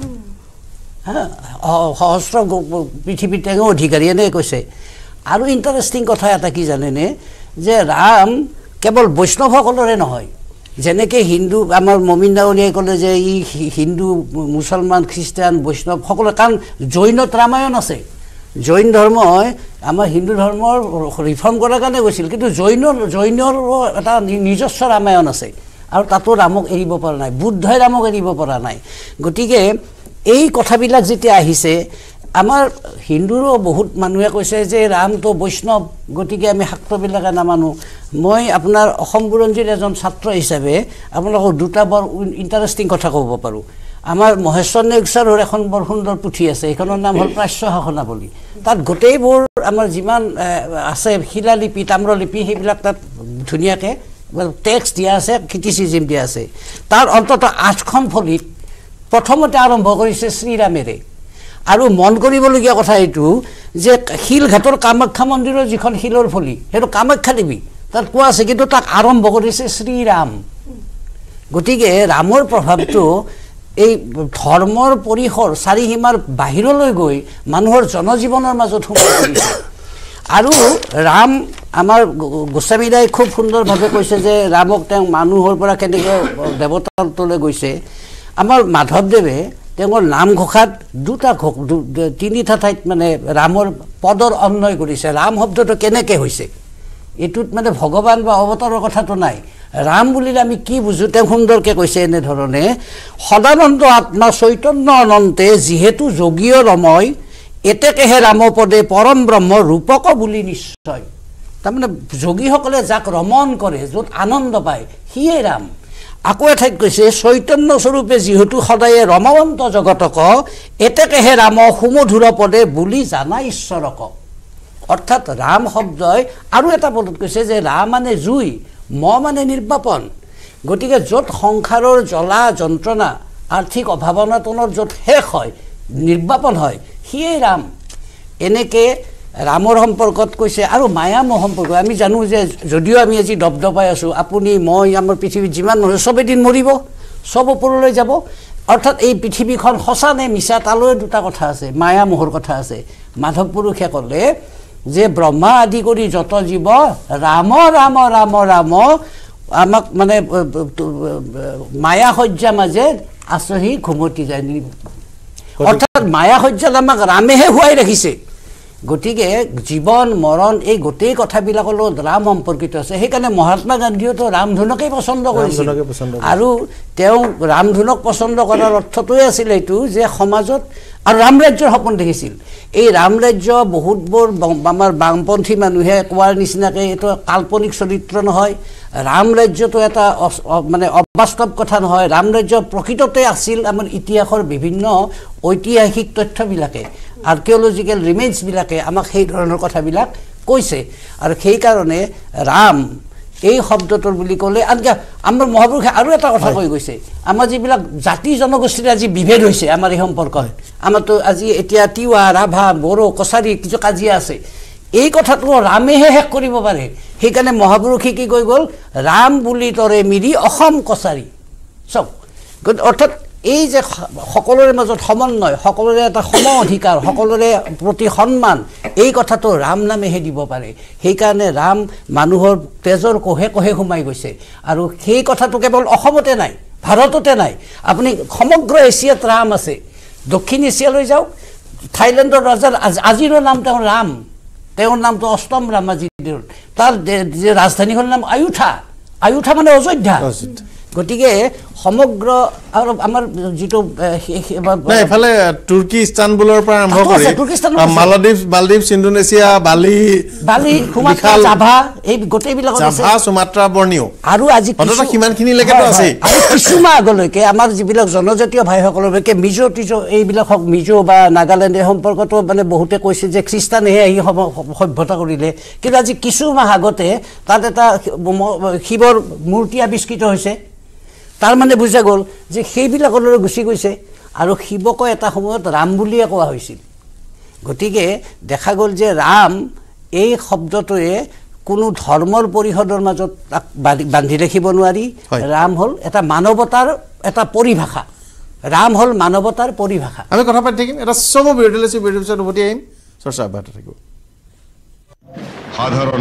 S6: সহস্ৰ পৃথিৱীত তেওঁ অধিকাৰী এনেকৈ কৈছে আৰু ইণ্টাৰেষ্টিং কথা এটা কি জানেনে যে ৰাম কেৱল বৈষ্ণৱসকলৰে নহয় যেনেকৈ হিন্দু আমাৰ মমিন ডাঙৰীয়াই ক'লে যে ই হিন্দু মুছলমান খ্ৰীষ্টান বৈষ্ণৱ সকলো কাৰণ জৈনত ৰামায়ণ আছে জৈন ধৰ্মই আমাৰ হিন্দু ধৰ্মৰ ৰিফৰ্ম কৰাৰ কাৰণে গৈছিল কিন্তু জৈনৰো এটা নিজস্ব ৰামায়ণ আছে আৰু তাতো ৰামক এৰিব পৰা নাই বুদ্ধই ৰামক এৰিব পৰা নাই গতিকে এই কথাবিলাক যেতিয়া আহিছে আমাৰ হিন্দুৰো বহুত মানুহে কৈছে যে ৰামটো বৈষ্ণৱ গতিকে আমি শাক্তবিলাকে নামানো মই আপোনাৰ অসম বুৰঞ্জীৰ এজন ছাত্ৰ হিচাপে আপোনালোকক দুটা বৰ ইণ্টাৰেষ্টিং কথা ক'ব পাৰোঁ আমাৰ মহেশ্বৰ নেওগ এখন বৰ সুন্দৰ পুথি আছে এইখনৰ নাম হ'ল প্ৰাচ্য শাসনাৱলী তাত গোটেইবোৰ আমাৰ যিমান আছে শিলালিপি তাম্ৰলিপি সেইবিলাক তাত ধুনীয়াকৈ টেক্সট দিয়া আছে ক্ৰিটিচিজিম দিয়া আছে তাৰ অন্ততঃ 8খন ফলিত প্ৰথমতে আৰম্ভ কৰিছে শ্ৰীৰামেৰে আৰু মন কৰিবলগীয়া কথা এইটো যে শিলঘাটৰ কামাখ্যা মন্দিৰৰ যিখন শিলৰ ফলি সেইটো কামাখ্যা দেৱী তাত কোৱা আছে কিন্তু তাক আৰম্ভ কৰিছে শ্ৰীৰাম গতিকে ৰামৰ প্ৰভাৱটো এই ধৰ্মৰ পৰিসৰ চাৰিসীমাৰ বাহিৰলৈ গৈ মানুহৰ জনজীৱনৰ মাজত সোমাই পৰিছে আৰু ৰাম আমাৰ গোস্বামীদাই খুব সুন্দৰভাৱে কৈছে যে ৰামক তেওঁ মানুহৰ পৰা কেনেকৈ দেৱতালৈ গৈছে আমাৰ মাধৱদেৱে তেওঁৰ নামঘোষাত তিনিটা ঠাইত মানে ৰামৰ পদৰ অন্বয় কৰিছে ৰাম শব্দটো কেনেকৈ হৈছে এইটোত মানে ভগৱান বা অৱতাৰৰ কথাটো নাই ৰাম বুলিলে আমি কি বুজোঁ তেওঁ সুন্দৰকৈ কৈছে এনেধৰণে সদানন্দ আত্মা চৈতন্য অনন্তে যিহেতু যোগীয় ৰময় এতেকেহে ৰামপদে পৰম ব্ৰহ্ম ৰূপক বুলি নিশ্চয় তাৰমানে যোগীসকলে যাক ৰমণ কৰে য'ত আনন্দ পায় সিয়ে ৰাম আকৌ এঠাইত কৈছে চৈতন্য স্বৰূপে যিহেতু সদায়ে ৰমৱন্ত জগতক এতেকেহে ৰাম সুমধুৰ পদে বুলি জানা ঈশ্বৰক অৰ্থাৎ ৰাম শব্দই আৰু এটা পদত কৈছে যে ৰাম মানে জুই, ম মানে নিৰ্বাপন। গতিকে য'ত সংসাৰৰ জ্বলা যন্ত্ৰণা আৰ্থিক অভাৱনাতনৰ য'ত শেষ হয়, নিৰ্বাপন হয়, সিয়েই ৰাম। এনেকৈ ৰামৰ সম্পৰ্কত কৈছে। আৰু মায়ামোহ সম্পৰ্ক আমি জানো যে যদিও আমি আজি দপদপাই আছোঁ, আপুনি মই আমাৰ পৃথিৱীত যিমান মানুহ চব এদিন মৰিব, চব ওপৰলৈ যাব। অৰ্থাৎ এই পৃথিৱীখন সঁচা নে মিছা তালৈ দুটা কথা আছে, মায়ামোহৰ কথা আছে। মাধৱ পুৰুষে ক'লে যে ব্ৰহ্মা আদি কৰি যত জীৱ ৰাম ৰাম ৰাম ৰাম, আমাক মানে মায়া সজ্জা মাজে আচহি ঘুমতি যায়। অৰ্থাৎ মায়া সজ্জাত আমাক ৰামেহে শুৱাই ৰাখিছে। গতিকে জীৱন মৰণ এই গোটেই কথাবিলাকৰ লগত ৰাম সম্পৰ্কিত আছে। সেইকাৰণে মহাত্মা গান্ধীয়েতো ৰামধুনকেই পচন্দ কৰিছিল। আৰু তেওঁ ৰামধুনক পচন্দ কৰাৰ অৰ্থটোৱে আছিল এইটো যে সমাজত আৰু ৰাম ৰাজ্যৰ সপোন দেখিছিল। এই ৰাম ৰাজ্য বহুতবোৰ আমাৰ বামপন্থী মানুহে কোৱাৰ নিচিনাকৈ এইটো কাল্পনিক চৰিত্ৰ নহয়। ৰাম ৰাজ্যটো এটা মানে অবাস্তৱ কথা নহয়। ৰাম ৰাজ্য প্ৰকৃততে আছিল আমাৰ ইতিহাসৰ বিভিন্ন ঐতিহাসিক তথ্যবিলাকে, আৰ্কিঅলজিকেল ৰিমেইন্সবিলাকে আমাক সেই ধৰণৰ কথাবিলাক কৈছে। আৰু সেইকাৰণে ৰাম এই শব্দটোৰ বুলি ক'লে আনকি আমাৰ মহাপুৰুষে আৰু এটা কথা কৈ গৈছে, আমাৰ যিবিলাক জাতি জনগোষ্ঠীৰ আজি বিভেদ হৈছে আমাৰ এই সম্পৰ্কত, আমাৰতো আজি এতিয়া তিৱা, ৰাভা, বড়ো, কছাৰী কিছু কাজিয়া আছে, এই কথাটো ৰামেহে শেষ কৰিব পাৰে। সেইকাৰণে মহাপুৰুষে কি কৈ গ'ল, ৰাম বুলি তৰে মিৰি অসম কছাৰী চব। অৰ্থাৎ এই যে সকলোৰে মাজত সমন্বয়, সকলোৰে এটা সম অধিকাৰ, সকলোৰে প্ৰতি সন্মান, এই কথাটো ৰাম নামেহে দিব পাৰে। সেইকাৰণে ৰাম মানুহৰ তেজৰ কোহে কোহে সোমাই গৈছে। আৰু সেই কথাটো কেৱল অসমতে নাই, ভাৰততে নাই, আপুনি সমগ্ৰ এছিয়াত ৰাম আছে। দক্ষিণ এছিয়ালৈ যাওক, থাইলেণ্ডৰ ৰজাৰ আজিৰো নাম তেওঁৰ ৰাম, তেওঁৰ নামটো অষ্টম ৰাম আজিৰ। তাৰ ৰাজধানীখনৰ নাম আয়ুথা, আয়ুথা মানে অযোধ্যা। গতিকে সমগ্ৰ আৰু আমাৰ যিটো
S4: এইফালে তুৰ্কী ইস্তানবুলৰ পৰা আৰম্ভ কৰি মালদ্বীপ, ইণ্ডোনেছিয়া, বালি, সুমাত্ৰা, জাভা, এই গোটেইবিলাক জাভা, সুমাত্ৰা, বৰ্নিও আৰু আজি সিমানখিনিলৈকেতো আছে। আৰু কিছুমান আগলৈকে আমাৰ যিবিলাক জনজাতীয় ভাইসকললৈকে মিজো টিজো এইবিলাক হওক, মিজো বা নাগালেণ্ড এই সম্পৰ্কতো মানে বহুতে কৈছে যে খ্ৰীষ্টানেহে আহি সভ্যতা কৰিলে। কিন্তু আজি কিছুমাহ আগতে তাত এটা শিৱৰ মূৰ্তি আৱিষ্কৃত হৈছে। তাৰ মানে বুজা গ'ল যে সেইবিলাকলৈ গুচি গৈছে। আৰু শিৱকো এটা সময়ত ৰাম বুলিয়ে কোৱা হৈছিল। গতিকে দেখা গ'ল যে ৰাম এই শব্দটোৱে কোনো ধৰ্মৰ পৰিষদৰ মাজত তাক বান্ধি ৰাখিব নোৱাৰি। ৰাম হ'ল এটা মানৱতাৰ এটা পৰিভাষা, ৰাম হ'ল মানৱতাৰ পৰিভাষা। আমি কথা পাতি থাকিম, এটা চব বিৰতি লৈছোঁ, বিৰতিৰ পিছত উভতি আহিম, চৰ্চা অব্যাহত থাকিব।
S11: সাধাৰণ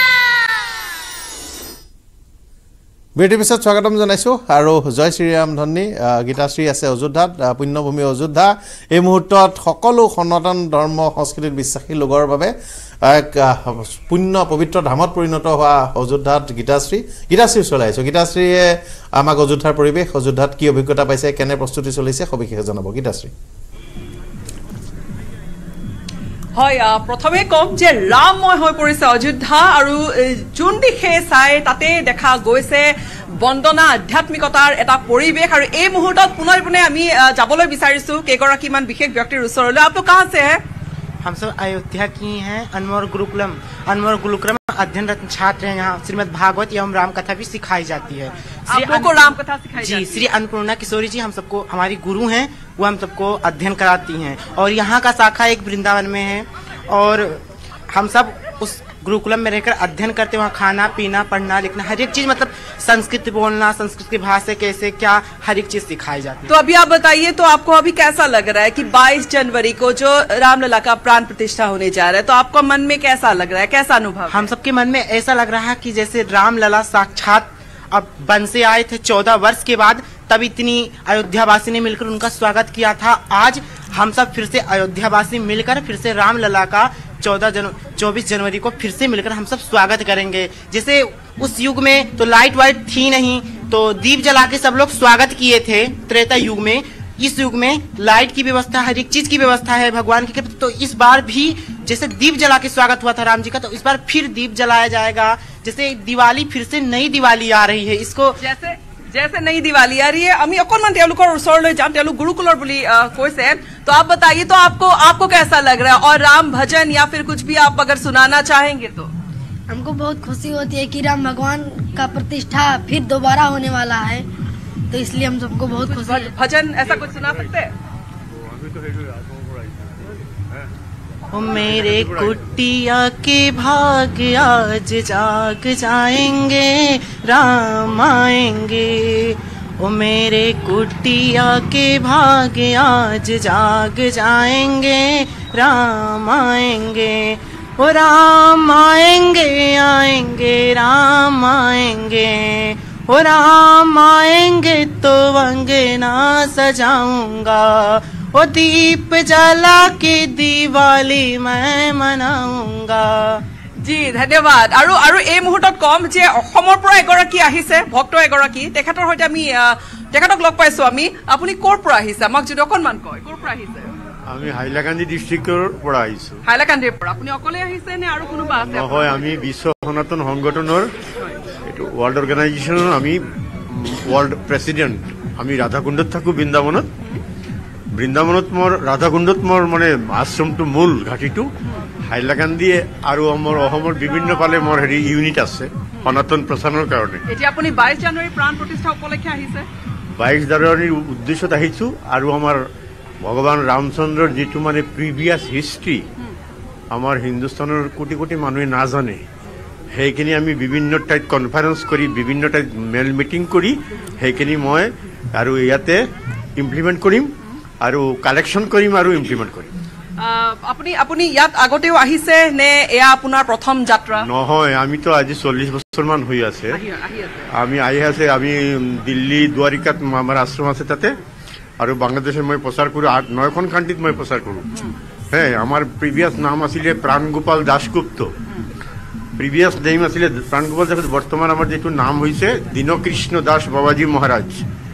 S4: বিৰতিৰ পিছত স্বাগতম জনাইছোঁ। আৰু জয় শ্ৰীৰাম ধ্বনি, গীতাশ্ৰী আছে অযোধ্যাত, পুণ্যভূমি অযোধ্যা। এই মুহূৰ্তত সকলো সনাতন ধৰ্ম সংস্কৃতিত বিশ্বাসী লোকৰ বাবে এক পুণ্য পবিত্ৰ ধামত পৰিণত হোৱা অযোধ্যাত গীতাশ্ৰী চলাই আহিছোঁ। গীতাশ্ৰীয়ে আমাক অযোধ্যাৰ পৰিৱেশ, অযোধ্যাত কি অভিজ্ঞতা পাইছে, কেনে প্ৰস্তুতি চলিছে, সবিশেষ জনাব। গীতাশ্ৰী।
S12: হয়, প্ৰথমে ক'ম যে ৰামময় হৈ পৰিছে অযোধ্যা। আৰু যোন দিশে চাই তাতে দেখা গৈছে বন্দনা, আধ্যাত্মিকতাৰ এটা পৰিৱেশ। আৰু এই মুহূৰ্তত পুনৰ পুনে আমি যাবলৈ বিচাৰিছোঁ কেইগৰাকীমান বিশেষ ব্যক্তিৰ ওচৰলৈ। আপোনালোক কাহ আছে?
S13: हम सब अयोध्या की हैं। अनमोल गुरुकुलम अध्ययनरत छात्र हैं। यहाँ श्रीमद् भागवत एवं राम कथा भी सिखाई जाती है।
S12: आपको राम कथा सिखाई
S13: जी, श्री अन्नपूर्णा किशोरी जी हम सबको हमारी गुरु हैं, वो हम सबको अध्ययन कराती हैं। और यहाँ का शाखा एक वृंदावन में है। और हम सब उस गुरुकुलम में रहकर अध्ययन करते हैं। वहाँ खाना पीना, पढ़ना, लिखना, हर एक चीज, मतलब संस्कृत बोलना, संस्कृत की भाषा कैसे क्या, हर एक चीज सिखाई जाती है।
S12: तो अभी आप बताइए, तो आपको अभी कैसा लग रहा है कि 22 जनवरी को जो रामलला का प्राण प्रतिष्ठा होने जा रहा है, तो आपको मन में कैसा लग रहा है, कैसा अनुभव?
S13: हम सबके मन में ऐसा लग रहा है कि जैसे रामलला साक्षात अब वन से आए थे 14 वर्ष के बाद, तब इतनी अयोध्यावासी ने मिलकर उनका स्वागत किया था। आज हम सब फिर से अयोध्यावासी मिलकर फिर से रामलला का 24 जनवरी को फिर से मिलकर हम सब स्वागत करेंगे। जैसे उस युग में तो लाइट वाइट थी नहीं, तो दीप जला के सब लोग स्वागत किए थे त्रेता युग में। इस युग में लाइट की व्यवस्था, हर एक चीज की व्यवस्था है भगवान की कृपा। तो इस बार भी जैसे दीप जला के स्वागत हुआ था राम जी का, तो इस बार फिर दीप जलाया जाएगा। जैसे दिवाली फिर से नई दिवाली आ रही है, इसको
S12: जैसे नई दिवाली आ रही है আমি অকনমান তেওঁলোকৰ ওচৰলৈ যাম তেওঁলোক গুৰুকুলৰ বুলি কৈছে तो आप बताइए तो आपको कैसा लग रहा है और राम भजन या फिर कुछ भी आप अगर सुनाना चाहेंगे तो
S11: हमको बहुत खुशी होती है कि राम भगवान का प्रतिष्ठा फिर दोबारा होने वाला है तो इसलिए हम सबको बहुत खुशी है।
S12: भजन ऐसा कुछ सुना सकते हैं?
S13: ओ मेरे कुटिया के भाग आज जाग जाएंगे राम आएंगे ओ मेरे कुटिया के भाग आज जाग जाएंगे राम आएंगे ओ राम आएंगे आएंगे राम आएंगे ओ राम आएंगे तो अंगना सजाऊंगा ओ दीप जला के दिवाली मैं मनाऊंगा।
S12: जी धन्यवाद আৰু এই মুহূৰ্তত কম যে অসমৰ পৰা এগৰাকী আহিছে ভক্ত এগৰাকী তেখেতৰ সৈতে আমি তেখেতক লগ পাইছো আমি আপুনি ক'ৰ পৰা আহিছে আমাক যদি অকনমান কয় ক'ৰ পৰা আহিছে?
S14: আমি হাইলাকান্দি ডিস্ট্রিক্টৰ পৰা আহিছো।
S12: হাইলাকান্দিৰ পৰা আপুনি অকলে আহিছে নে আৰু কোনোবা আছে?
S14: নহয় আমি বিশ্ব সনাতন সংগঠনৰ এটো ওয়ার্ল্ড অর্গানাইজেশনৰ আমি ওয়ার্ল্ড প্রেসিডেন্ট আমি রাধাকুণ্ডত থাকো বৃন্দাবনত মোৰ ৰাধাকুণ্ডত মোৰ মানে আশ্ৰমটো মূল ঘাটিটো হাইলাকান্দি আৰু আমাৰ অসমৰ বিভিন্ন পালে মোৰ হেৰি ইউনিট আছে সনাতন প্ৰচাৰৰ কাৰণে।
S12: এতিয়া আপুনি 22 জানুৱাৰী প্ৰাণ প্ৰতিষ্ঠা উপলক্ষে আহিছে?
S14: 22 জানুৱাৰীৰ উদ্দেশ্যত আহিছো আৰু আমাৰ ভগৱান ৰামচন্দ্ৰৰ যেটো মানে প্ৰিভিয়াস হিষ্ট্ৰী আমাৰ হিন্দুস্তানৰ কোটি কোটি মানুহে নাজানে সেইখিনি আমি বিভিন্ন ঠাইত কনফাৰেন্স কৰি বিভিন্ন ঠাইত মেল মিটিং কৰি সেইখিনি মই আৰু ইয়াতে ইমপ্লিমেন্ট কৰিম আৰু কালেকশন কৰিম আৰু ইমপ্লিমেন্ট কৰিম।
S12: আপুনি ইয়াত আগতেও আহিছে নে এয়া আপোনাৰ প্ৰথম যাত্ৰা?
S14: নহয় আমি তো আজি 40 বছৰ মান হৈ আছে আমি আহি আছে আমি দিল্লী দ্বাৰিকাত আমাৰ আশ্ৰম আছে তাতে আৰু বাংলাদেশে মই প্ৰচাৰ কৰো 8-9খন কাণ্ট্ৰিত মই প্ৰচাৰ কৰো। হ্যাঁ আমার প্রিভিয়াস নাম আছিলে প্রাণগোপাল দাশগুপ্ত প্রিভিয়াস নেম আছিলে প্রাণগোপাল দাস বর্তমান আমার যেটো নাম হইছে দীনকৃষ্ণ দাস বাবাজী মহারাজ।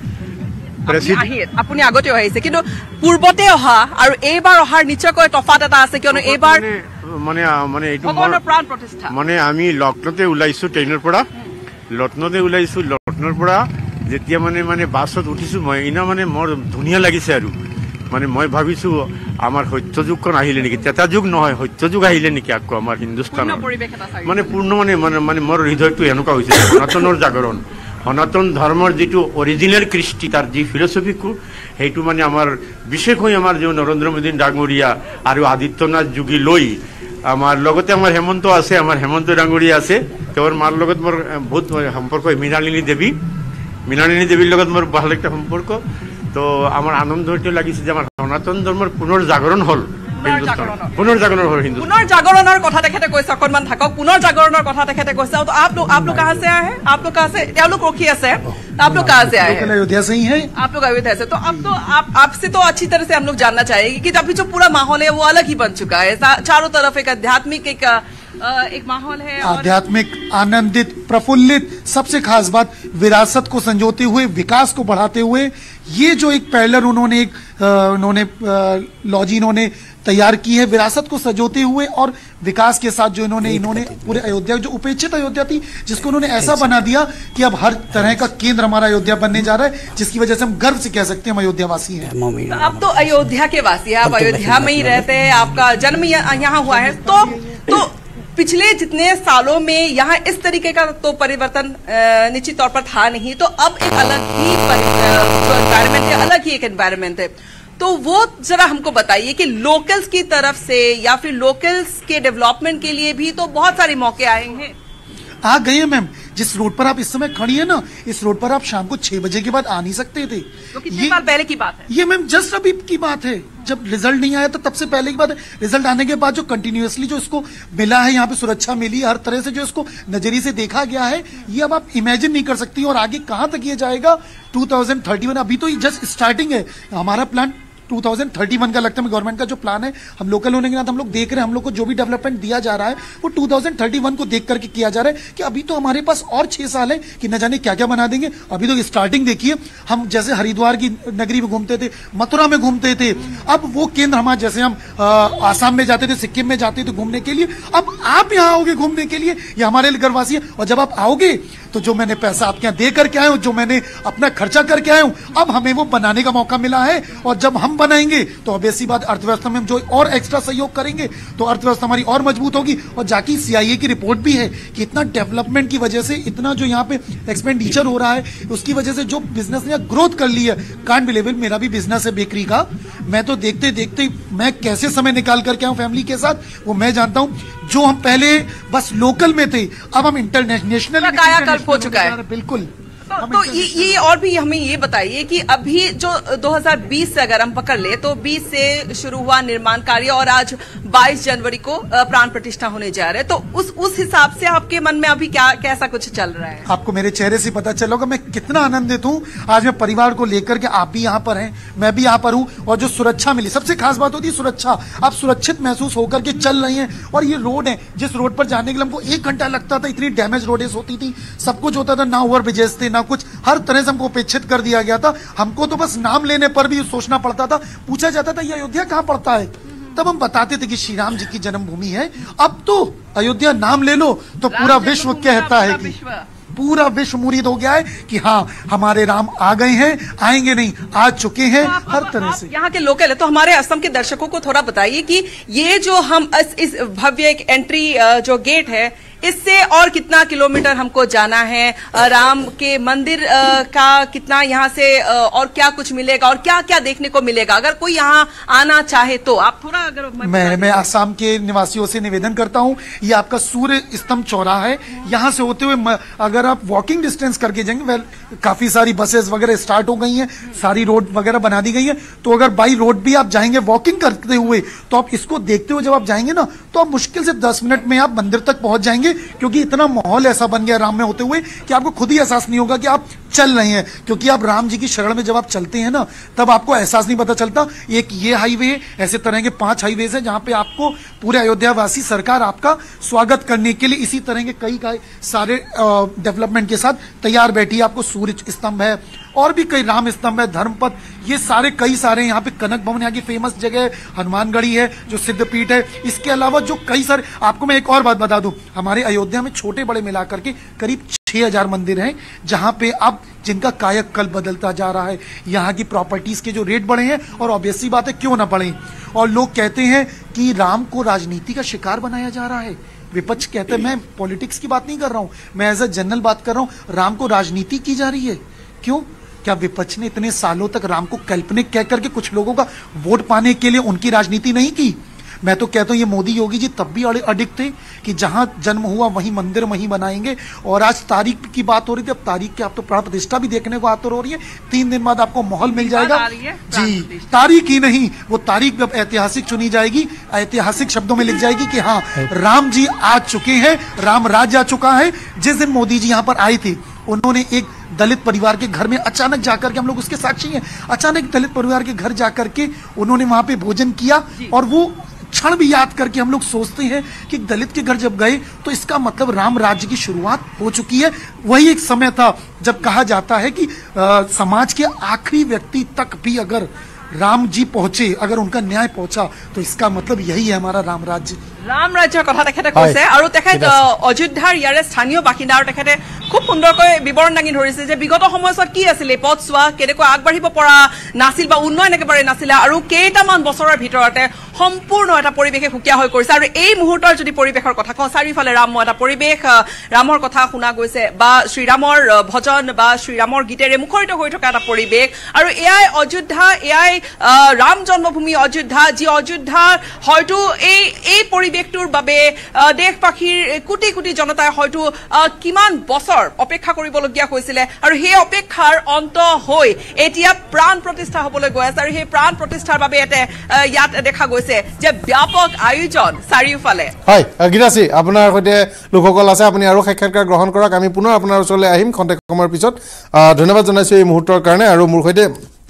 S12: আপুনি আগতে আহিছে কিন্তু পূৰ্বতে অহা আৰু এইবাৰ অহাৰ নিশ্চয়কৈ তফাত এটা আছে কিয়নো এইবাৰ
S14: মানে মানে এইটো
S12: প্ৰাণ প্ৰতিষ্ঠা
S14: মানে আমি লক্ষ্ণৌতে ওলাইছো ট্ৰেইনৰ পৰা লক্ষ্ণৌৰ পৰা যেতিয়া মানে মানে বাছত উঠিছো মই ইনা মানে মোৰ ধুনীয়া লাগিছে আৰু মানে মই ভাবিছো আমাৰ সত্যযুগখন আহিলে নেকি তেতাযুগ নহয় সত্যযুগ আহিলে নেকি আকৌ আমাৰ হিন্দুস্তানৰ মানে পূৰ্ণ মানে মানে মোৰ হৃদয়টো এনেকুৱা হৈছে সনাতনৰ জাগৰণ সনাতন ধৰ্মৰ যেটো অৰিজিনেল কৃষ্টি তাৰ যি ফিলসফিকো হেইটো মানে আমাৰ বিশেষ হৈ আমাৰ যে নৰেন্দ্ৰ মোদী ডাঙৰীয়া আৰু আদিত্যনাথ যোগী লৈ আমাৰ লগতে আমাৰ হেমন্ত আছে আমাৰ হেমন্ত ডাঙৰীয়া আছে তেওঁৰ মাৰ লগত মোৰ বহুত সম্পৰ্ক মীনালিনী দেৱীৰ লগত মোৰ ভাল একটা সম্পৰ্ক তো আমার আনন্দ হইতে লাগিছে যে আমার সনাতন ধর্মের পুনর্জাগরণ হল
S12: পুনর্জাগৰণৰ কথা তেখেতে কৈছে অকনমান থাকক পুনৰ্জাগৰণৰ কথা তেখেতে কৈছে आप लोग कहां से आए हैं आप लोग कहां से आप लोग रोकी से आप लोग कहां से आए हैं
S15: अयोध्या से ही हैं
S12: आप लोग अयोध्या से तो अब तो आपसे तो अच्छी तरह से हम लोग जानना चाहेंगे कि अभी जो पूरा माहौल है वो अलग ही बन चुका है चारों तरफ एक आध्यात्मिक एक माहौल है
S15: आध्यात्मिक आनंदित प्रफुल्लित सबसे खास बात विरासत को संजोते हुए विकास को बढ़ाते हुए ये जो एक पैरेलल उन्होंने एक लॉजी इन्होंने तैयार की है विरासत को सजोते हुए और विकास के साथ जो इन्होंने पूरे अयोध्या जो उपेक्षित अयोध्या थी जिसको उन्होंने ऐसा बना दिया कि अब हर तरह का केंद्र हमारा अयोध्या बनने जा रहा है जिसकी वजह से हम गर्व से कह सकते हैं हम अयोध्या वासी हैं।
S12: अब तो अयोध्या के वासी है आप अयोध्या में ही रहते हैं आपका जन्म यहाँ हुआ है तो पिछले जितने सालों में यहाँ इस तरीके का तो परिवर्तन निश्चित तौर पर था नहीं तो अब एक अलग ही जो एनवायरमेंट है अलग ही एक एनवायरमेंट है तो वो जरा हमको बताइए कि लोकल्स की तरफ से या फिर लोकल्स के डेवलपमेंट के लिए भी तो बहुत सारे मौके आए हैं
S15: आ गए हैं मैम जिस रोड पर आप इस समय खड़ी है ना इस रोड पर आप शाम को 6 बजे के बाद आ नहीं सकते थे
S12: तो कितने साल पहले की बात है
S15: ये मैम जस्ट अभी की बात है जब रिजल्ट नहीं आया तो तब से पहले की बात है रिजल्ट आने के बाद जो कंटिन्यूअसली जो इसको मिला है यहाँ पे सुरक्षा मिली हर तरह से जो इसको नजरिए से देखा गया है ये अब आप इमेजिन नहीं कर सकती और आगे कहाँ तक ये जाएगा 2031 अभी तो ये जस्ट स्टार्टिंग है हमारा प्लान 2031 का लगता है गवर्नमेंट का जो प्लान है हम लोकल होने के नाते हम लोग देख रहे हैं हम लोग को जो भी डेवलपमेंट दिया जा रहा है वो 2031 को देख करके किया जा रहा है कि अभी तो हमारे पास और 6 साल है कि न जाने क्या क्या बना देंगे अभी तो स्टार्टिंग देखिए हम जैसे हरिद्वार की नगरी में घूमते थे मथुरा में घूमते थे अब वो केंद्र हमारे जैसे हम आसाम में जाते थे सिक्किम में जाते थे घूमने के लिए अब आप यहाँ आओगे घूमने के लिए ये हमारे लिए गर्ववासी है और जब आप आओगे तो तो जो मैंने पैसा आपके यहाँ दे करके आया हूँ, जो मैंने अपना खर्चा करके आया हूँ, अब हमें वो बनाने का मौका मिला है। और जब हम बनाएंगे तो ऑब्वियसली बात अर्थव्यवस्था में हम जो और एक्स्ट्रा सहयोग करेंगे तो अर्थव्यवस्था हमारी और मजबूत होगी। और जाके CIA की रिपोर्ट भी है कि इतना डेवलपमेंट की वजह से, इतना जो यहाँ पे एक्सपेंडिचर हो रहा है, उसकी वजह से जो बिजनेस ने ग्रोथ कर ली है। कांट बिलीव इट, मेरा भी बिजनेस है बेकरी का। मैं तो देखते देखते मैं कैसे समय निकाल करके आऊँ फैमिली के साथ, वो मैं जानता हूँ। जो हम पहले बस लोकल में थे, अब हम इंटरनेशनल
S12: कायाकल्प हो चुका है।
S15: बिल्कुल।
S12: तो ये और भी हमें ये बताइए कि अभी जो 2020 से अगर हम पकड़ ले तो 20 से शुरू हुआ निर्माण कार्य और आज 22 जनवरी को प्राण प्रतिष्ठा होने जा रहे हैं, तो उस हिसाब से आपके मन में अभी क्या कैसा कुछ चल रहा है?
S15: आपको मेरे चेहरे से पता चलेगा मैं कितना आनंदित हूँ। आज मैं परिवार को लेकर के, आप भी यहाँ पर हैं, मैं भी यहाँ पर हूँ, और जो सुरक्षा मिली, सबसे खास बात होती है सुरक्षा। आप सुरक्षित महसूस होकर के चल रही हैं। और ये रोड है, जिस रोड पर जाने के लिए हमको 1 घंटा लगता था, इतनी डैमेज रोडें होती थी, सब कुछ होता था, ना ओवर ब्रिजेस थे, ना कुछ, हर तरह से हमको उपेक्षित कर दिया गया था। हमको तो बस नाम लेने पर भी सोचना पड़ता था। पूछा जाता था ये अयोध्या कहाँ पड़ता है, तब हम बताते थे कि श्री राम जी की जन्मभूमि है। अब तो अयोध्या नाम ले लो तो पूरा विश्व कहता है कि पूरा विश्व मुरीद हो गया है कि हाँ हमारे राम आ गए हैं, आएंगे नहीं, आ चुके हैं। हर तरह से
S12: यहाँ के लोकल है, तो हमारे असम के दर्शकों को थोड़ा बताइए कि ये जो हम इस भव्य एक एंट्री जो गेट है, इससे और कितना किलोमीटर हमको जाना है, राम के मंदिर का कितना यहाँ से और क्या कुछ मिलेगा और क्या क्या देखने को मिलेगा, अगर कोई यहाँ आना चाहे तो आप थोड़ा अगर
S15: मैं आसाम के निवासियों से निवेदन करता हूँ, ये आपका सूर्य स्तंभ चौराहा है, यहाँ से होते हुए अगर आप वॉकिंग डिस्टेंस करके जाएंगे, काफी सारी बसेस वगैरह स्टार्ट हो गई हैं, सारी रोड वगैरह बना दी गई है, तो अगर बाई रोड भी आप जाएंगे वॉकिंग करते हुए, तो आप इसको देखते हुए जब आप जाएंगे ना, तो आप मुश्किल से 10 मिनट में आप मंदिर तक पहुंच जाएंगे। क्योंकि इतना माहौल ऐसा बन गया राम में होते हुए कि आपको खुद ही एहसास नहीं होगा कि आप चल रहे हैं। क्योंकि आप राम जी की शरण में जब आप चलते हैं ना, तब आपको एहसास नहीं पता चलता। एक ये हाईवे, ऐसे तरह के 5 हाईवेज है जहां पे आपको पूरे अयोध्यावासी सरकार आपका स्वागत करने के लिए इसी तरह के कई सारे डेवलपमेंट के साथ तैयार बैठी है। आपको सूर्य स्तंभ है और भी कई राम स्तंभ है, धर्मपथ, ये सारे कई सारे यहाँ पे कनक भवन यहाँ की फेमस जगह है, हनुमानगढ़ी है जो सिद्धपीठ है। इसके अलावा जो कई सारे, आपको मैं एक और बात बता दूं, हमारे अयोध्या में छोटे बड़े मिलाकर के करीब 6000 मंदिर हैं जहां पे अब जिनका कायाकल्प बदलता जा रहा है। यहाँ की प्रॉपर्टीज के जो रेट बढ़े हैं, और ऑब्वियसली बात है क्यों ना बढ़े। और लोग कहते हैं कि राम को राजनीति का शिकार बनाया जा रहा है, विपक्ष कहते हैं, मैं पॉलिटिक्स की बात नहीं कर रहा हूं, मैं एज ए जनरल बात कर रहा हूं, राम को राजनीति की जा रही है। क्यों? क्या विपक्ष ने इतने सालों तक राम को काल्पनिक कह करके कुछ लोगों का वोट पाने के लिए उनकी राजनीति नहीं की? मैं तो कहता हूं ये मोदी योगी जी तब भी अडिग थे कि जहां जन्म हुआ वहीं मंदिर वहीं बनाएंगे। और आज तारीख की बात हो रही थी, अब तारीख की आप तो प्राण प्रतिष्ठा भी देखने को आतुर हो रही है। 3 दिन बाद आपको माहौल मिल जाएगा जी। तारीख ही नहीं, वो तारीख अब ऐतिहासिक चुनी जाएगी, ऐतिहासिक शब्दों में लिख जाएगी कि हाँ राम जी आ चुके हैं, राम राज आ चुका है। जिस दिन मोदी जी यहाँ पर आए थे, उन्होंने एक दलित परिवार के घर में अचानक जाकर के, हम लोग उसके साक्षी हैं, अचानक दलित परिवार के घर जाकर के उन्होंने वहां पे भोजन किया। और वो क्षण भी याद करके हम लोग सोचते हैं कि दलित के घर जब गए तो इसका मतलब राम राज्य की शुरुआत हो चुकी है। वही एक समय था जब कहा जाता है कि समाज के आखिरी व्यक्ति तक भी अगर राम जी पहुंचे, अगर उनका न्याय पहुंचा, तो इसका मतलब यही है हमारा राम राज्य।
S12: राम राज्যৰ কথা তেখেতে কৈছে আৰু তেখেত অযোধ্যাৰ ইয়াৰে স্থানীয় বাসিন্দা আৰু তেখেতে খুব সুন্দৰকৈ বিৱৰণ দাঙি ধৰিছে যে বিগত সময়ছোৱাত কি আছিল এই পথছোৱা, কেনেকৈ আগবাঢ়িব পৰা নাছিল বা উন্নয়ন একেবাৰে নাছিলে, আৰু কেইটামান বছৰৰ ভিতৰতে সম্পূৰ্ণ এটা পৰিৱেশে সুকীয়া হৈ পৰিছে। আৰু এই মুহূৰ্তৰ যদি পৰিৱেশৰ কথা কওঁ, চাৰিওফালে ৰামময় এটা পৰিৱেশ, ৰামৰ কথা শুনা গৈছে বা শ্ৰীৰামৰ ভজন বা শ্ৰীৰামৰ গীতেৰে মুখৰিত হৈ থকা এটা পৰিৱেশ। আৰু এয়াই অযোধ্যা, এয়াই ৰাম জন্মভূমি অযোধ্যা, যি অযোধ্যাৰ হয়তো এই পৰিৱেশটোৰ বাবে দেশবাসীৰ কোটি কোটি জনতাই হয়তো কিমান বছৰ অপেক্ষা কৰিবলগীয়া হৈছিলে, আৰু সেই অপেক্ষাৰ অন্ত হৈ এতিয়া প্ৰাণ প্ৰতিষ্ঠা হ'বলৈ গৈ আছে। আৰু সেই প্ৰাণ প্ৰতিষ্ঠাৰ বাবে ইয়াত দেখা গৈছে যে ব্যাপক আয়োজন চাৰিওফালে।
S4: হয় গীতাশ্ৰী, আপোনাৰ সৈতে লোকসকল আছে, আপুনি আৰু সাক্ষাৎকাৰ গ্ৰহণ কৰক। আমি পুনৰ আপোনাৰ ওচৰলৈ আহিম খন্তেক সময়ৰ পিছত। ধন্যবাদ জনাইছোঁ এই মুহূৰ্তৰ কাৰণে। আৰু মোৰ সৈতে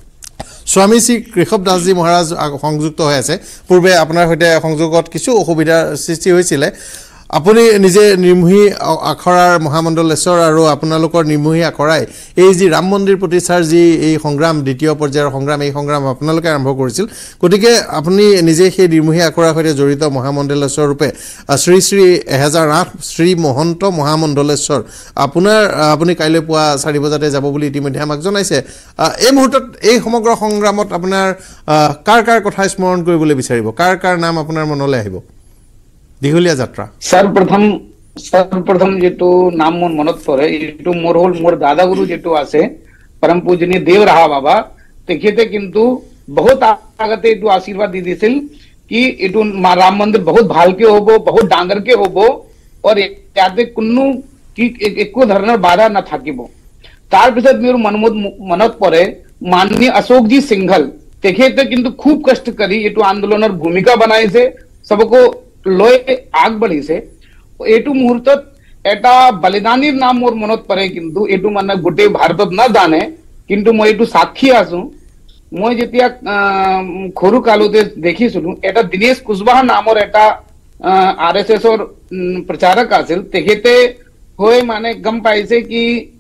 S4: স্বামী শ্ৰী কেশৱ দাসজী মহাৰাজ সংযুক্ত হৈ আছে। পূৰ্বে আপোনাৰ সৈতে সংযোগত কিছু অসুবিধাৰ সৃষ্টি হৈছিলে। আপুনি নিজে নিৰ্মোহী আখৰাৰ মহামণ্ডলেশ্বৰ আৰু আপোনালোকৰ নিৰ্মোহী আখৰাই এই যি ৰাম মন্দিৰ প্ৰতিষ্ঠাৰ যি এই সংগ্ৰাম দ্বিতীয় পৰ্যায়ৰ সংগ্ৰাম এই সংগ্ৰাম আপোনালোকে আৰম্ভ কৰিছিল গতিকে আপুনি নিজে সেই নিৰ্মোহী আখৰাৰ সৈতে জড়িত মহামণ্ডলেশ্বৰ ৰূপে শ্ৰী শ্ৰী 1008 শ্ৰী মহন্ত মহামণ্ডলেশ্বৰ আপুনি কাইলৈ পুৱা 4 বজাতে যাব বুলি ইতিমধ্যে আমাক জনাইছে এই মুহূৰ্তত এই সমগ্ৰ সংগ্ৰামত আপোনাৰ কাৰ কথা স্মৰণ কৰিবলৈ বিচাৰিব কাৰ নাম আপোনাৰ মনলৈ আহিব দীঘলীয়া যাত্ৰা
S5: सर्वप्रथम जेटू नाम मोर मनत परे एटू मोर दादा गुरु जेटू आसे परम पूजनीय देव रहा बाबा तेखेते किंतु बहुत आगते एटू आशीर्वाद दी दिसिल कि एटू राम मंदिर बहुत भालके होबो बहुत डांगर के होबो और याते कुन्नु की एको धৰণৰ बाधा न থাকিবो तार पिছত मेर मनत परे माननीय अशोक जी सिंघल तेखेते किंतु खूब कष्ट करी एटू आंदोलनर भूमिका बनाइसे सबको लय आग बढ़ी से एटू मुहूर्तत एटा बलिदानीर नाम मोर मनत परे किंतु एटू मन गोटे भारतत न जाने किंतु मैं एटू साक्षी आसू मैं जेतिया खोरु कालुते देखी सुनु एटा दिनेश कुशवाहा नामर एटा आरएसएस और प्रचारक आसिल तेखेते होय माने गम पाइसे कि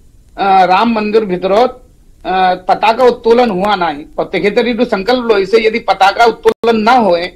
S5: राम मंदिर भितरत पताका उत्तोलन हुआ नहीं और तेखेते एटू संकल्प लइसे यदि पताका उत्तोलन न होए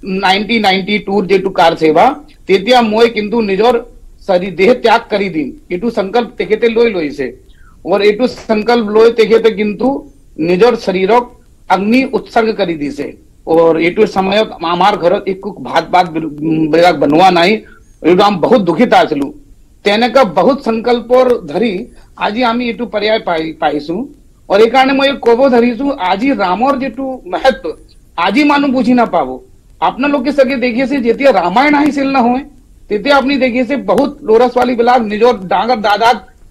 S5: 1992 जेटू कार सेवा तेतिया मोय किंतु निजर शरीर देह त्याग करी दिन एटू संकल्प तेखेते लइसे और एटू संकल्प लोय तेखेते किंतु निजर शरीरक अग्नि उत्सर्ग करी दिसे और एटू समय आमार घर एक भात बेराग बनवा नहीं एटू हम बहुत दुखित आछलु तेने का बहुत संकल्प और धरी आज आमी एटू पर्याय पाइसु और ए कारणे मैं कोबो धरीसु आजी रामर जेटू महत्व आजी मानु बुझी ना पावो अपना लोग के सगे देखिए से जेतिया रामायण ही सिल न होए तेतिया अपनी देखिए से बहुत लोरस वाली बिलाग निजो डांगर दादा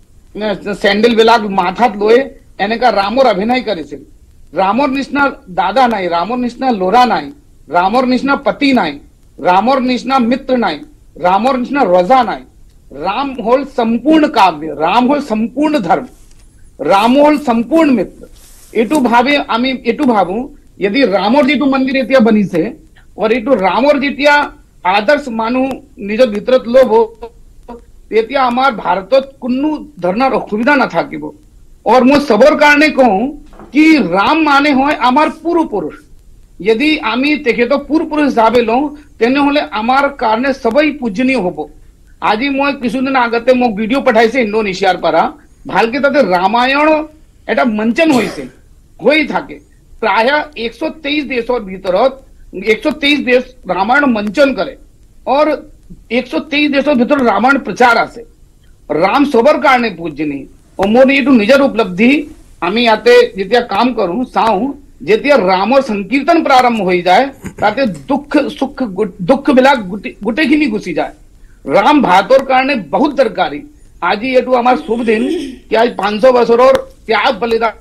S5: सैंडल बिलाग माथात लोए एने का रामोर अभिनय करे से रामोर निष्णा दादा नहीं रामोर निष्णा लोरा नहीं रामोर निष्णा पति नहीं रामोर निष्णा मित्र नहीं रामोर निष्णा रजा नहीं राम होल संपूर्ण काव्य राम होल संपूर्ण धर्म राम होल संपूर्ण मित्र एटू भावे आमी एटू भावू यदि रामोर जेटू मंदिर एतिया बनी से और एटू रामोर जेतिया आदर्श मानु निज भितरत लोभ हो तेतिया हमार भारतत कुन्नु धरनार असुविधा न থাকিব और मो सबोर कारणे कहूं कि राम माने होय आमार पूर्व पुरुष यदि आमी तेखे तो पूर्व पुरुष हिसाबे लो तेने होले आमार कारणे सबई पूजनीय होबो आजी মই কিছুদিন আগতে মোক ভিডিও পঠাইছে ইন্দোনেশিয়ার পারা ভালকে তাতে রামায়ণ এটা মঞ্চন হই থাকে প্রায় 123 দেশৰ ভিতৰত 123 देश रामायण मंचन करे और 123 देशों भीतर रामायण प्रचार आसे राम सोबर कारणे पूजनी और मोर ये निजर उपलब्धि आमी आते जेतिया काम करूं साऊ जेतिया रामर संकीर्तन प्रारंभ हो जाए ताते दुख सुख दुख बिलाग गुटेखिनी घुसी जाए राम भातोर कारणे बहुत दरकारी आज ये हमार शुभ दिन कि आज 500 बছর और त्याग बलिदान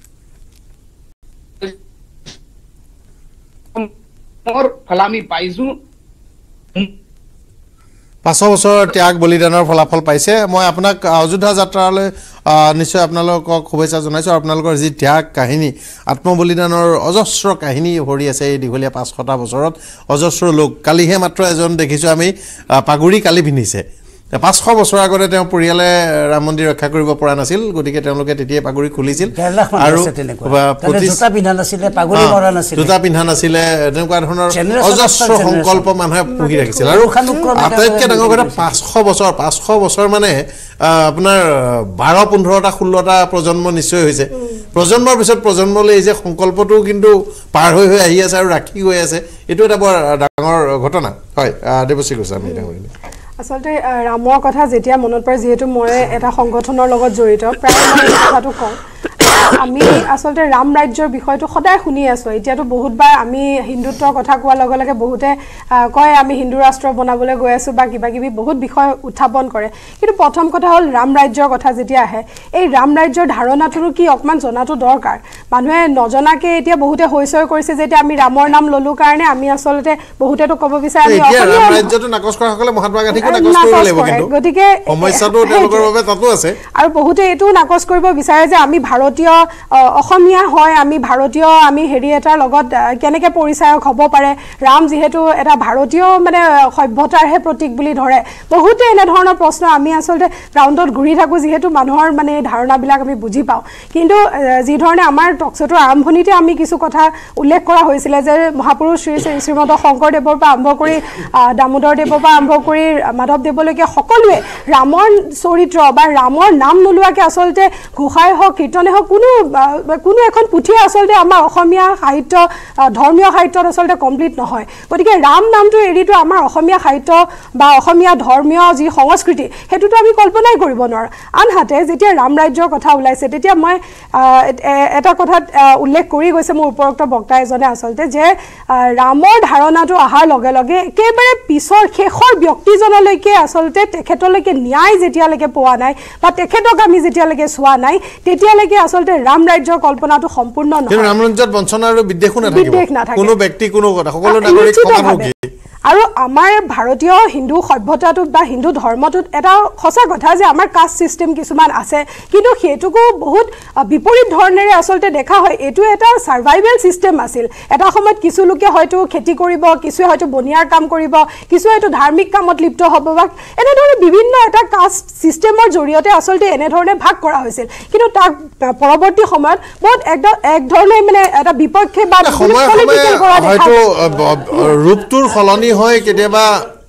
S5: और फलामी पाइसु
S4: 500 বছৰ ত্যাগ বলিদানৰ ফলাফল পাইছে মই আপোনাক অযোধ্যা যাত্ৰালৈ নিশ্চয় আপোনালোকক শুভেচ্ছা জনাইছো আপোনালোকৰ যি ত্যাগ কাহিনী আত্মবলিদানৰ অজস্ৰ কাহিনী ভৰি আছে এই দীঘলীয়া 500টা বছৰত অজস্ৰ লোক কালিহে মাত্ৰ এজন দেখিছো আমি পাগুৰি কালি পিন্ধিছে 500 বছৰ আগতে তেওঁ পৰিয়ালে ৰাম মন্দিৰ ৰক্ষা কৰিব পৰা নাছিল গতিকে তেওঁলোকে তেতিয়া পাগুৰি খুলিছিল আৰু জোতা পিন্ধা নাছিলে পাগুৰি মৰা নাছিলে জোতা পিন্ধা নাছিলে তেনেকুৱা ধৰণৰ অজস্ৰ সংকল্প মানুহে পুহি ৰাখিছিল আৰু আটাইতকৈ ডাঙৰ কথা 500 বছৰ মানে আপোনাৰ 12-15টা 16টা প্ৰজন্ম নিশ্চয় হৈছে প্ৰজন্মৰ পিছত প্ৰজন্মলৈ এই যে সংকল্পটো কিন্তু পাৰ হৈ আহি আছে আৰু ৰাখি গৈ আছে এটো এটা বৰ ডাঙৰ ঘটনা হয় দেৱশ্ৰী গোস্বামী ডাঙৰীয়া
S7: আসলতে ৰামৰ কথা যেতিয়া মনত পৰে যেহেতু মই এটা সংগঠনৰ লগত জড়িত প্ৰায় মই কথাটো কওঁ আমি আসলতে ৰাম ৰাজ্যৰ বিষয়টো সদায় শুনি আছো এতিয়াতো বহুতবাৰ আমি হিন্দুত্বৰ কথা কোৱাৰ লগে লগে বহুতে কয় আমি হিন্দু ৰাষ্ট্ৰ বনাবলৈ গৈ আছো বা কিবা কিবি বহুত বিষয় উত্থাপন কৰে কিন্তু প্ৰথম কথা হ'ল ৰাম ৰাজ্যৰ কথা যেতিয়া আহে এই ৰাম ৰাজ্যৰ ধাৰণাটো কি অকমান জনাটো দৰকাৰ মানুহে নজনাকে এতিয়া বহুতে হৈছয় কৰিছে যেতিয়া আমি ৰামৰ নাম ললো কাৰণে আমি আসলতে বহুতেটো ক'ব বিচাৰে আমি
S4: ৰাম ৰাজ্যটো নাকচ কৰা সকলে মহাত্মা গান্ধীক নাকচ কৰিব লাগিব কিন্তু
S7: গতিকে
S4: সমস্যাটো তেওঁলোকৰ বাবে তাতো আছে
S7: আৰু বহুতে এটো নাকচ কৰিব বিচাৰে যে আমি ভাৰতীয় অসমীয়া হয় আমি ভাৰতীয় আমি হেৰি এটাৰ লগত কেনেকৈ পৰিচয়ক হ'ব পাৰে ৰাম যিহেতু এটা ভাৰতীয় মানে সভ্যতাৰহে প্ৰতীক বুলি ধৰে বহুতে এনেধৰণৰ প্ৰশ্ন আমি আচলতে গ্ৰাউণ্ডত ঘূৰি থাকোঁ যিহেতু মানুহৰ মানে ধাৰণাবিলাক আমি বুজি পাওঁ কিন্তু যি ধৰণে আমাৰ টকশ্ব'টোৰ আৰম্ভণিতে আমি কিছু কথা উল্লেখ কৰা হৈছিলে যে মহাপুৰুষ শ্ৰীমন্ত শংকৰদেৱৰ পৰা আৰম্ভ কৰি দামোদৰ দেৱৰ পৰা আৰম্ভ কৰি মাধৱদেৱলৈকে সকলোৱে ৰামৰ চৰিত্ৰ বা ৰামৰ নাম নোলোৱাকৈ আচলতে ঘোষাই হওক কীৰ্তনে হওক কোনো এখন পুথিয়ে আচলতে আমাৰ অসমীয়া সাহিত্য ধৰ্মীয় সাহিত্যত আচলতে কমপ্লিট নহয় গতিকে ৰাম নামটো এৰিটো আমাৰ অসমীয়া সাহিত্য বা অসমীয়া ধৰ্মীয় যি সংস্কৃতি সেইটোতো আমি কল্পনাই কৰিব নোৱাৰোঁ আনহাতে যেতিয়া ৰাম ৰাজ্যৰ কথা ওলাইছে তেতিয়া মই এটা কথাত উল্লেখ কৰি গৈছে মোৰ উপৰোক্ত বক্তা এজনে আচলতে যে ৰামৰ ধাৰণাটো অহাৰ লগে লগে একেবাৰে পিছৰ শেষৰ ব্যক্তিজনলৈকে আচলতে তেখেতলৈকে ন্যায় যেতিয়ালৈকে পোৱা নাই বা তেখেতক আমি যেতিয়ালৈকে চোৱা নাই তেতিয়ালৈকে আচলতে ৰাম ৰাজ্যৰ কল্পনাটো সম্পূৰ্ণ নহয়
S4: ৰাম ৰাজ্যত বঞ্চনা আৰু বিদ্বেষো নাথাকিব কোনো ব্যক্তি কোনো কথা সকলো নাগৰিক সমান হ'ব
S7: আৰু আমাৰ ভাৰতীয় হিন্দু সভ্যতাটোত বা হিন্দু ধৰ্মটোত এটা সঁচা কথা যে আমাৰ কাষ্ট চিষ্টেম কিছুমান আছে কিন্তু সেইটোকো বহুত বিপৰীত ধৰণেৰে আচলতে দেখা হয় এইটো এটা সাৰ্ভাইভেল চিষ্টেম আছিল এটা সময়ত কিছু লোকে হয়তো খেতি কৰিব কিছুৱে হয়তো বনিয়াৰ কাম কৰিব কিছুৱে হয়তো ধাৰ্মিক কামত লিপ্ত হ'ব বা এনেধৰণে বিভিন্ন এটা কাষ্ট চিষ্টেমৰ জৰিয়তে আচলতে এনেধৰণে ভাগ কৰা হৈছিল কিন্তু তাৰ পৰৱৰ্তী সময়ত বহুত এক ধৰণে মানে এটা বিপক্ষে বা পলিটিকেল কৰা দেখা
S4: ৰূপটোৰ সলনি হয় কেতিয়াবা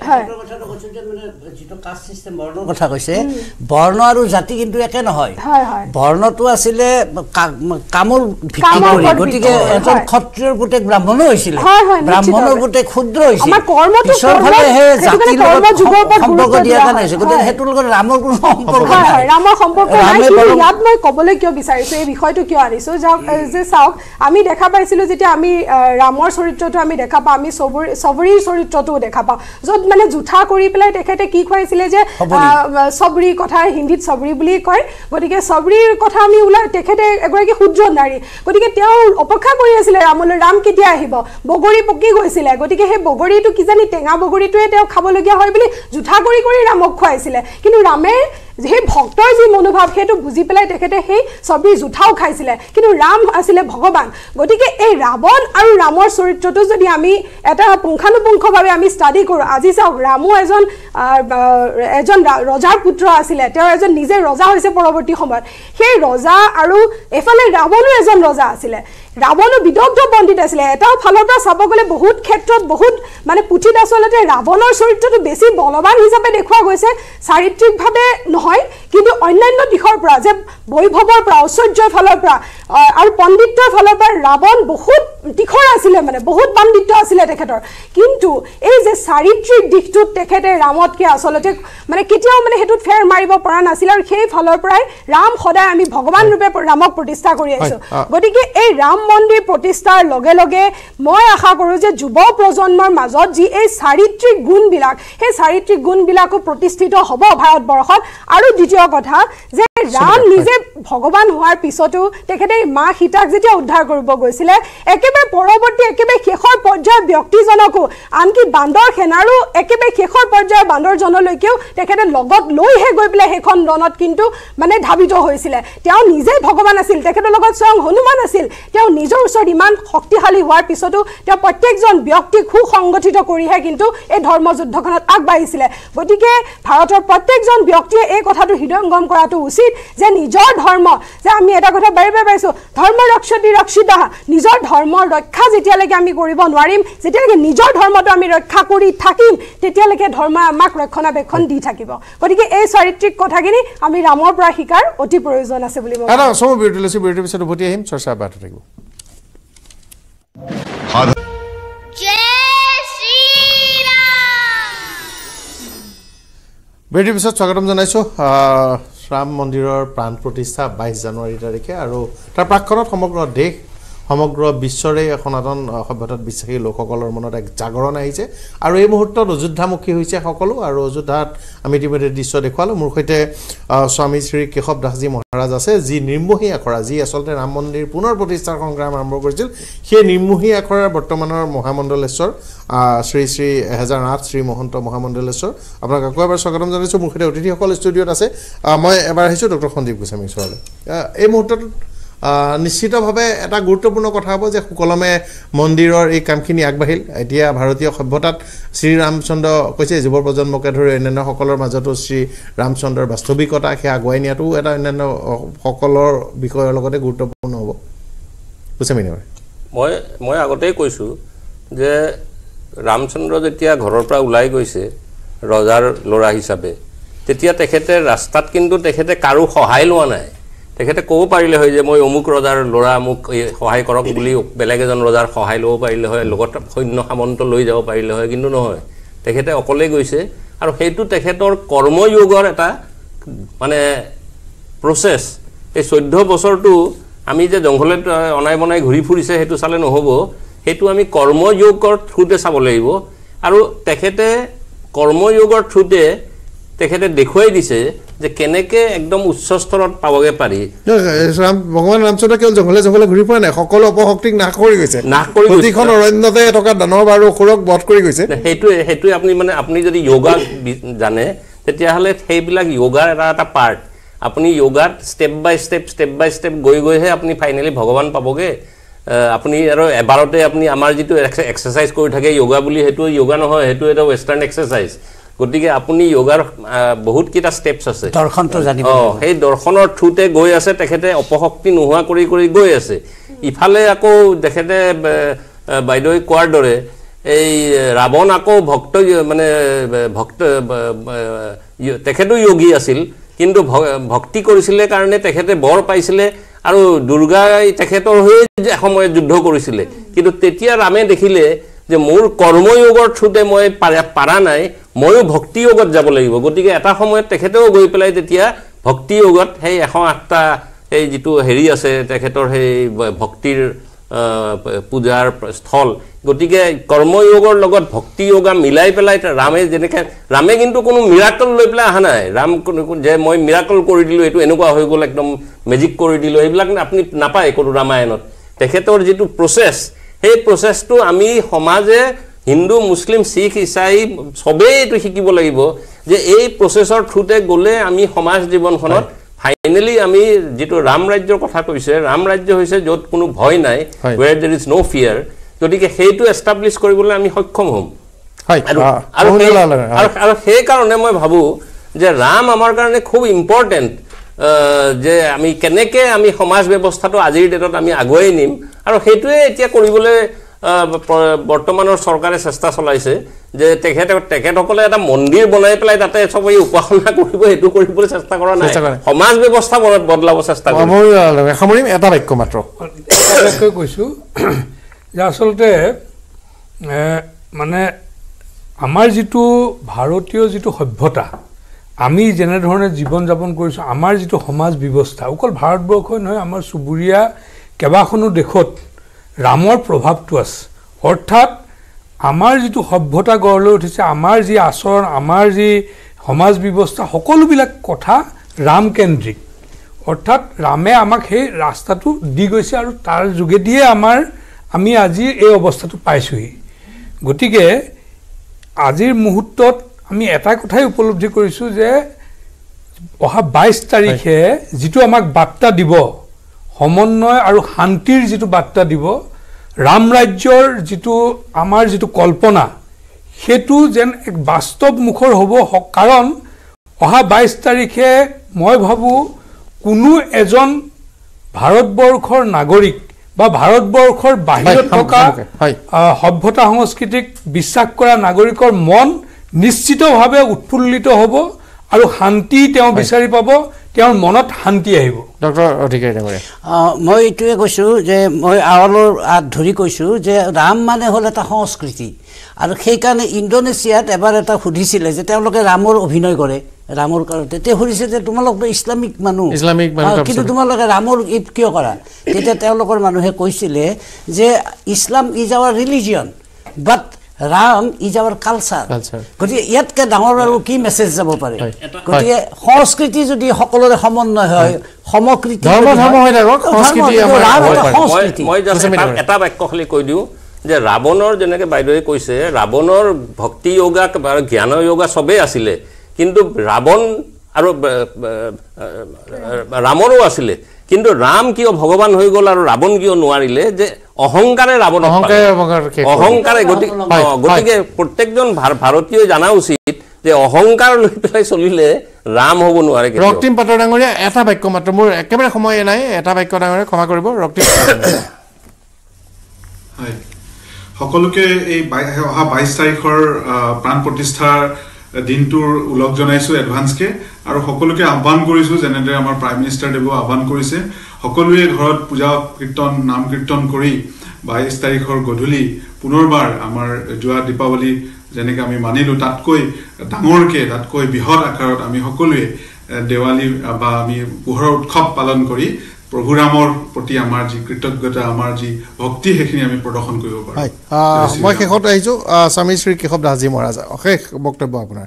S6: কাষ্ট চিষ্টেম বৰ্ণৰ কথা কৈছে বৰ্ণ আৰু জাতি কিন্তু একে নহয় বৰ্ণটো আছিলে কামৰ ভিত্তি কৰি গতিকে এজন ক্ষত্ৰিয়ৰ পুতেক ব্ৰাহ্মণো হৈছিলে ব্ৰাহ্মণৰ পুতেক ক্ষুদ্ৰ হৈছিল পিছৰ ফালে সেই জাতিৰ লগত সম্পৰ্ক দিয়া কাৰণে হৈছে গতিকে সেইটোৰ লগত ৰামৰ কোনো সম্পৰ্ক নাই
S7: ৰামৰ সম্পৰ্ক নাই ইয়াত মই ক'বলৈ কিয় বিচাৰিছোঁ এই বিষয়টো কিয় আনিছোঁ যে চাওক আমি দেখা পাইছিলোঁ যেতিয়া আমি ৰামৰ চৰিত্ৰটো আমি দেখা পাওঁ আমি চবৰীৰ চৰিত্ৰটোও দেখা পাওঁ য'ত মানে জুঠা কৰি পেলাই তেখেতে কি খুৱাইছিলে যে সবৰী কথা হিন্দীত সবৰী বুলি কয় গতিকে সবৰীৰ কথা আমি ওলাই তেখেতে এগৰাকী শুদ্ৰ নাৰী গতিকে তেওঁ অপেক্ষা কৰি আছিলে ৰামলৈ ৰাম কেতিয়া আহিব বগৰী পকি গৈছিলে গতিকে সেই বগৰীটো কিজানি টেঙা বগৰীটোৱে তেওঁ খাবলগীয়া হয় বুলি জুঠা কৰি ৰামক খুৱাইছিলে কিন্তু ৰামে সেই ভক্তৰ যি মনোভাৱ সেইটো বুজি পেলাই তেখেতে সেই সবৰী জুঠাও খাইছিলে কিন্তু ৰাম আছিলে ভগৱান গতিকে এই ৰাৱণ আৰু ৰামৰ চৰিত্ৰটো যদি আমি এটা পুংখানুপুংখভাৱে আমি ষ্টাডি কৰোঁ আজি চাওক ৰামো এজন ৰজাৰ পুত্ৰ আছিলে তেওঁ এজন নিজে ৰজা হৈছে পৰৱৰ্তী সময়ত সেই ৰজা আৰু এফালে ৰাৱণো এজন ৰজা আছিলে ৰাৱণো বিদগ্ধ পণ্ডিত আছিলে এটাও ফালৰ পৰা চাব গ'লে বহুত ক্ষেত্ৰত বহুত মানে পুথিত আচলতে ৰাৱণৰ চৰিত্ৰটো বেছি বলৱান হিচাপে দেখুওৱা গৈছে চাৰিত্ৰিকভাৱে নহয় কিন্তু অন্যান্য দিশৰ পৰা যে বৈভৱৰ পৰা ঐশ্বৰ্যৰ ফালৰ পৰা আৰু পণ্ডিতৰ ফালৰ পৰা ৰাৱণ বহুত তীখৰ আছিলে মানে বহুত পাণ্ডিত্য আছিলে তেখেতৰ কিন্তু এই যে চাৰিত্ৰিক দিশটোত তেখেতে ৰামতকৈ আচলতে মানে কেতিয়াও মানে সেইটোত ফেৰ মাৰিব পৰা নাছিল আৰু সেই ফালৰ পৰাই ৰাম সদায় আমি ভগৱান ৰূপে ৰামক প্ৰতিষ্ঠা কৰি আহিছোঁ গতিকে এই ৰাম মন্দিৰ প্ৰতিষ্ঠাৰ লগে লগে মই আশা কৰোঁ যে যুৱ প্ৰজন্মৰ মাজত যি এই চাৰিত্ৰিক গুণবিলাক সেই চাৰিত্ৰিক গুণবিলাকো প্ৰতিষ্ঠিত হ'ব ভাৰতবৰ্ষত আৰু দ্বিতীয় কথা যে ৰাম নিজে ভগৱান হোৱাৰ পিছতো তেখেতে মা সীতাক যেতিয়া উদ্ধাৰ কৰিব গৈছিলে একেবাৰে পৰৱৰ্তী একেবাৰে শেষৰ পৰ্যায়ৰ ব্যক্তিজনকো আনকি বান্দৰ সেনাৰো একেবাৰে শেষৰ পৰ্যায়ৰ বান্দৰজনলৈকেও তেখেতে লগত লৈহে গৈ পেলাই সেইখন ৰণত কিন্তু মানে ধাবিত হৈছিলে তেওঁ নিজেই ভগৱান আছিল তেখেতৰ লগত স্বয়ং হনুমান আছিল তেওঁ নিজৰ ওচৰত ইমান শক্তিশালী হোৱাৰ পিছতো তেওঁ প্ৰত্যেকজন ব্যক্তিক সুসংগঠিত কৰিহে কিন্তু এই ধৰ্মযুদ্ধখনত আগবাঢ়িছিলে গতিকে ভাৰতৰ প্ৰত্যেকজন ব্যক্তিয়ে এই কথাটো হৃদয়ংগম কৰাটো উচিত যে নিজৰ ধৰ্ম যে আমি এটা কথা বাৰে বাৰে পাইছোঁ ধৰ্ম ৰক্ষতি ৰক্ষিতা নিজৰ ধৰ্মৰ ৰক্ষা যেতিয়ালৈকে আমি কৰিব নোৱাৰিম যেতিয়ালৈকে নিজৰ ধৰ্মটো আমি ৰক্ষা কৰি থাকিম তেতিয়ালৈকে ধৰ্মই আমাক ৰক্ষণাবেক্ষণ দি থাকিব গতিকে এই চাৰিত্ৰিক কথাখিনি আমি ৰামৰ পৰা শিকাৰ অতি প্ৰয়োজন আছে বুলি মই
S4: বিৰতিৰ পিছত উভতি আহিম চৰ্চা অব্যাহত থাকিব বিৰতিৰ পিছত স্বাগতম জনাইছোঁ ৰাম মন্দিৰৰ প্ৰাণ প্ৰতিষ্ঠা 22 জানুৱাৰী তাৰিখে আৰু তাৰ প্ৰাক্ষণত সমগ্ৰ দেশ সমগ্ৰ বিশ্বৰে সনাতন সভ্যতাত বিশ্বাসী লোকসকলৰ মনত এক জাগৰণ আহিছে আৰু এই মুহূৰ্তত অযোধ্যামুখী হৈছে সকলো আৰু অযোধ্যাত আমি ইতিমধ্যে দৃশ্য দেখুৱালোঁ মোৰ সৈতে স্বামী শ্ৰী কেশৱ দাসজী মহাৰাজ আছে যি নিৰ্মোহী আখৰা যি আচলতে ৰাম মন্দিৰ পুনৰ প্ৰতিষ্ঠাৰ সংগ্ৰাম আৰম্ভ কৰিছিল সেই নিৰ্মোহী আখৰাৰ বৰ্তমানৰ মহামণ্ডলেশ্বৰ শ্ৰী শ্ৰী 1008 শ্ৰী মহন্ত মহামণ্ডলেশ্বৰ আপোনাক আকৌ এবাৰ স্বাগতম জনাইছোঁ মোৰ সৈতে অতিথিসকল ষ্টুডিঅ'ত আছে মই এবাৰ আহিছোঁ ডক্টৰ সন্দীপ গোস্বামী ওচৰলৈ এই মুহূৰ্তত নিশ্চিতভাৱে এটা গুৰুত্বপূৰ্ণ কথা হ'ব যে সুকলমে মন্দিৰৰ এই কামখিনি আগবাঢ়িল এতিয়া ভাৰতীয় সভ্যতাত শ্ৰী ৰামচন্দ্ৰ কৈছে যুৱ প্ৰজন্মকে ধৰি অন্যান্য সকলৰ মাজতো শ্ৰী ৰামচন্দ্ৰৰ বাস্তৱিকতা সেই আগুৱাই নিয়াটো এটা অন্যান্য সকলৰ বিষয়ৰ লগতে গুৰুত্বপূৰ্ণ হ'ব
S8: মই আগতেই কৈছোঁ যে ৰামচন্দ্ৰ যেতিয়া ঘৰৰ পৰা ওলাই গৈছে ৰজাৰ ল'ৰা হিচাপে তেতিয়া তেখেতে ৰাস্তাত কিন্তু তেখেতে কাৰো সহায় লোৱা নাই তেখেতে ক'ব পাৰিলে হয় যে মই অমুক ৰজাৰ ল'ৰা মোক সহায় কৰক বুলি বেলেগ এজন ৰজাৰ সহায় ল'ব পাৰিলে হয় লগত সৈন্য সামন্ত লৈ যাব পাৰিলে হয় কিন্তু নহয় তেখেতে অকলে গৈছে আৰু সেইটো তেখেতৰ কৰ্মযোগৰ এটা মানে প্ৰচেছ এই 14 বছৰটো আমি যে জংঘলত অনাই বনাই ঘূৰি ফুৰিছে সেইটো চালে নহ'ব সেইটো আমি কৰ্মযোগৰ থ্ৰুতে চাব লাগিব আৰু তেখেতে কৰ্মযোগৰ থ্ৰুতে তেখেতে দেখুৱাই দিছে যে কেনেকে একদম উচ্চ স্তৰত পাবগে পাৰি
S4: ভগৱান ৰামচন্দ্ৰ কেৱল জংঘলে জংঘলে ঘূৰি ফুৰা নাই সকলো অপশক্তিক নাশ কৰি গৈছে প্ৰতিখন অৰণ্যতে থকা দানৱ আৰু অসুৰক বধ কৰি গৈছে
S8: সেইটোৱে আপুনি যদি য়োগা জানে তেতিয়াহ'লে সেইবিলাক য়োগাৰ এটা পাৰ্ট আপুনি য়োগাত ষ্টেপ বাই ষ্টেপ গৈহে আপুনি ফাইনেলি ভগৱান পাবগে আপুনি আৰু এবাৰতে আপুনি আমাৰ যিটো এক্সাৰচাইজ কৰি থাকে য়োগা বুলি সেইটো য়োগা নহয় সেইটো এটা ৱেষ্টাৰ্ণ এক্সাৰচাইজ গতিকে আপুনি য়োগাৰ বহুত কিটা ষ্টেপছ আছে
S6: দৰ্শনটো জানিব
S8: সেই দৰ্শনৰ থ্ৰুতে গৈ আছে তেখেতে অপশক্তি নোহোৱা কৰি গৈ আছে ইফালে আকৌ তেখেতে বাইদেৱে কোৱাৰ দৰে এই ৰাৱণ আকৌ ভক্ত মানে ভক্ত তেখেতো যোগী আছিল কিন্তু ভক্তি কৰিছিলে কাৰণে তেখেতে বৰ পাইছিলে আৰু দুৰ্গাই তেখেতৰ হৈ সময়ত যুদ্ধ কৰিছিলে কিন্তু তেতিয়া ৰামে দেখিলে যে মোৰ কৰ্মযোগৰ থ্ৰুতে মই পাৰা নাই ময়ো ভক্তি যোগত যাব লাগিব গতিকে এটা সময়ত তেখেতেও গৈ পেলাই তেতিয়া ভক্তি যোগত সেই 108টা এই যিটো হেৰি আছে তেখেতৰ সেই ভক্তিৰ পূজাৰ স্থল গতিকে কৰ্মযোগৰ লগত ভক্তি যোগা মিলাই পেলাই ৰামে কিন্তু কোনো মিৰাকল লৈ পেলাই অহা নাই ৰাম যে মই মিৰাকল কৰি দিলো এইটো এনেকুৱা হৈ গ'ল একদম মেজিক কৰি দিলো এইবিলাক আপুনি নাপায় কোনো ৰামায়ণত তেখেতৰ যিটো প্ৰচেছ সেই প্ৰচেছটো আমি সমাজে হিন্দু মুছলিম শিখ ইসাই সবেই এইটো শিকিব লাগিব যে এই প্ৰচেছৰ থ্ৰুতে গ'লে আমি সমাজ জীৱনখনত ফাইনেলি আমি যেটো ৰাম ৰাজ্যৰ কথা কৈছে ৰাম ৰাজ্য হৈছে য'ত কোনো ভয় নাই where there is no fear গতিকে সেইটো এস্টাবলিশ কৰিবলৈ আমি সক্ষম হ'ম আৰু সেই কাৰণে মই ভাবো যে ৰাম আমাৰ কাৰণে খুব ইম্পৰ্টেন্ট যে আমি কেনেকে আমি সমাজ ব্যৱস্থাটো আজিৰ ডেটত আমি আগুৱাই নিম আৰু সেইটোৱে এতিয়া কৰিবলৈ বৰ্তমানৰ চৰকাৰে চেষ্টা চলাইছে যে তেখেতসকলে এটা মন্দিৰ বনাই পেলাই তাতে সবেই উপাসনা কৰিব হেতু কৰিবলৈ চেষ্টা কৰা নাই সমাজ ব্যৱস্থা বদলাব চেষ্টা কৰিছে
S4: সামৰিম এটা বাক্য মাত্ৰ
S9: এটা কৈছো যে আসলতে মানে আমাৰ যিটো ভাৰতীয় যিটো সভ্যতা আমি যেনে ধৰণে জীৱন যাপন কৰিছো আমাৰ যিটো সমাজ ব্যৱস্থা অকল ভাৰতবৰ্ষই নহয় আমাৰ সুবুৰীয়া কেবাখনো দেশত ৰামৰ প্ৰভাৱটো আছে অৰ্থাৎ আমাৰ যিটো সভ্যতা গঢ় লৈ উঠিছে আমাৰ যি আচৰণ আমাৰ যি সমাজ ব্যৱস্থা সকলোবিলাক কথা ৰাম কেন্দ্ৰিক অৰ্থাৎ ৰামে আমাক সেই ৰাস্তাটো দি গৈছে আৰু তাৰ যোগেদিয়ে আমি আজি এই অৱস্থাটো পাইছোহি গতিকে আজিৰ মুহূৰ্তত আমি এটা কথাই উপলব্ধি কৰিছো যে অহা 22 তাৰিখে যিটো আমাক বাৰ্তা দিব সমন্বয় আৰু শান্তিৰ যিটো বাৰ্তা দিব ৰাম ৰাজ্যৰ যিটো আমাৰ যিটো কল্পনা হেতু যেন এক বাস্তৱ মুখৰ হ'ব কাৰণ অহা 22 তাৰিখে মই ভাবো কোনো এজন ভাৰতবৰ্ষৰ নাগৰিক বা ভাৰতবৰ্ষৰ বাহিৰত থকা সভ্যতা সংস্কৃতিক বিশ্বাস কৰা নাগৰিকৰ মন নিশ্চিতভাৱে উৎফুল্লিত হ'ব আৰু শান্তি তেওঁ বিচাৰি পাব তেওঁৰ মনত শান্তি আহিব
S4: ডক্টৰ অধিকাৰী ডাঙৰীয়া
S6: মই এইটোৱে কৈছো যে মই আৱলৰ ধৰি কৈছো যে ৰাম মানে হ'ল এটা সংস্কৃতি আৰু সেই কাৰণে ইণ্ডোনেছিয়াত এবাৰ এটা সুধিছিলে যে তেওঁলোকে ৰামৰ অভিনয় কৰে ৰামৰ কাৰণে তে সুধিছে যে তোমালোক ইছলামিক মানুহ কিন্তু তোমালোকে ৰামৰ ঈদ কিয় কৰা তেতিয়া তেওঁলোকৰ মানুহে কৈছিলে যে Islam is our religion but Ram is our culture গতিকে ইয়াতকে ডাঙৰ আৰু কি মেছেজ যাব পাৰে গতিকে সংস্কৃতি যদি সকলোৰে সমন্বয় হয় সমকৃতি
S8: মই এটা বাক্য খালি কৈ দিওঁ যে ৰাৱণৰ যেনেকৈ বাইদেৱে কৈছে ৰাৱণৰ ভক্তি যোগা জ্ঞান যোগা সবেই আছিলে কিন্তু ৰাৱণ আৰু ৰামৰো আছিলে কিন্তু ৰাম কিয় ভগৱান হৈ গ'ল আৰু ৰাৱণ কিয় নোৱাৰিলে যে অহংকাৰে ৰাৱণক অহংকাৰে গতিকে প্ৰত্যেকজন ভাৰতীয়ই জানা উচিত যে অহংকাৰ লৈ পেলাই চলিলে ৰাম হ'ব নোৱাৰে
S4: ৰক্তিম পাটৰ ডাঙৰীয়া এটা বাক্য মাত্ৰ মোৰ একেবাৰে সময় নাই এটা বাক্য ডাঙৰীয়া ক্ষমা কৰিব ৰক্তিম
S10: হয় সকলোকে এই অহা 22 তাৰিখৰ প্ৰাণ প্ৰতিষ্ঠাৰ দিনটোৰ উলগ জনাইছো এডভান্সকে আৰু সকলোকে আহ্বান কৰিছো যেনেদৰে আমাৰ প্ৰাইম মিনিষ্টাৰ দেৱো আহ্বান কৰিছে সকলোৱে ঘৰত পূজা কীৰ্তন নাম কীৰ্তন কৰি 22 তাৰিখৰ গধূলি পুনৰবাৰ আমাৰ যোৱা দীপাৱলী যেনেকৈ আমি মানিলো তাতকৈ ডাঙৰকে তাতকৈ বৃহৎ আকাৰত আমি সকলোৱে দেৱালী বা আমি পোহৰৰ উৎসৱ পালন কৰি প্ৰভু ৰামৰ প্ৰতি আমাৰ যি কৃতজ্ঞতা আমাৰ যি ভক্তি হেখিনি আমি প্ৰদৰ্শন কৰিব পাৰো
S4: মই শেষত আহিছো স্বামী শ্ৰী কেশৱ দাসজী মহাৰাজ অশেষ বক্তব্য আপোনাৰ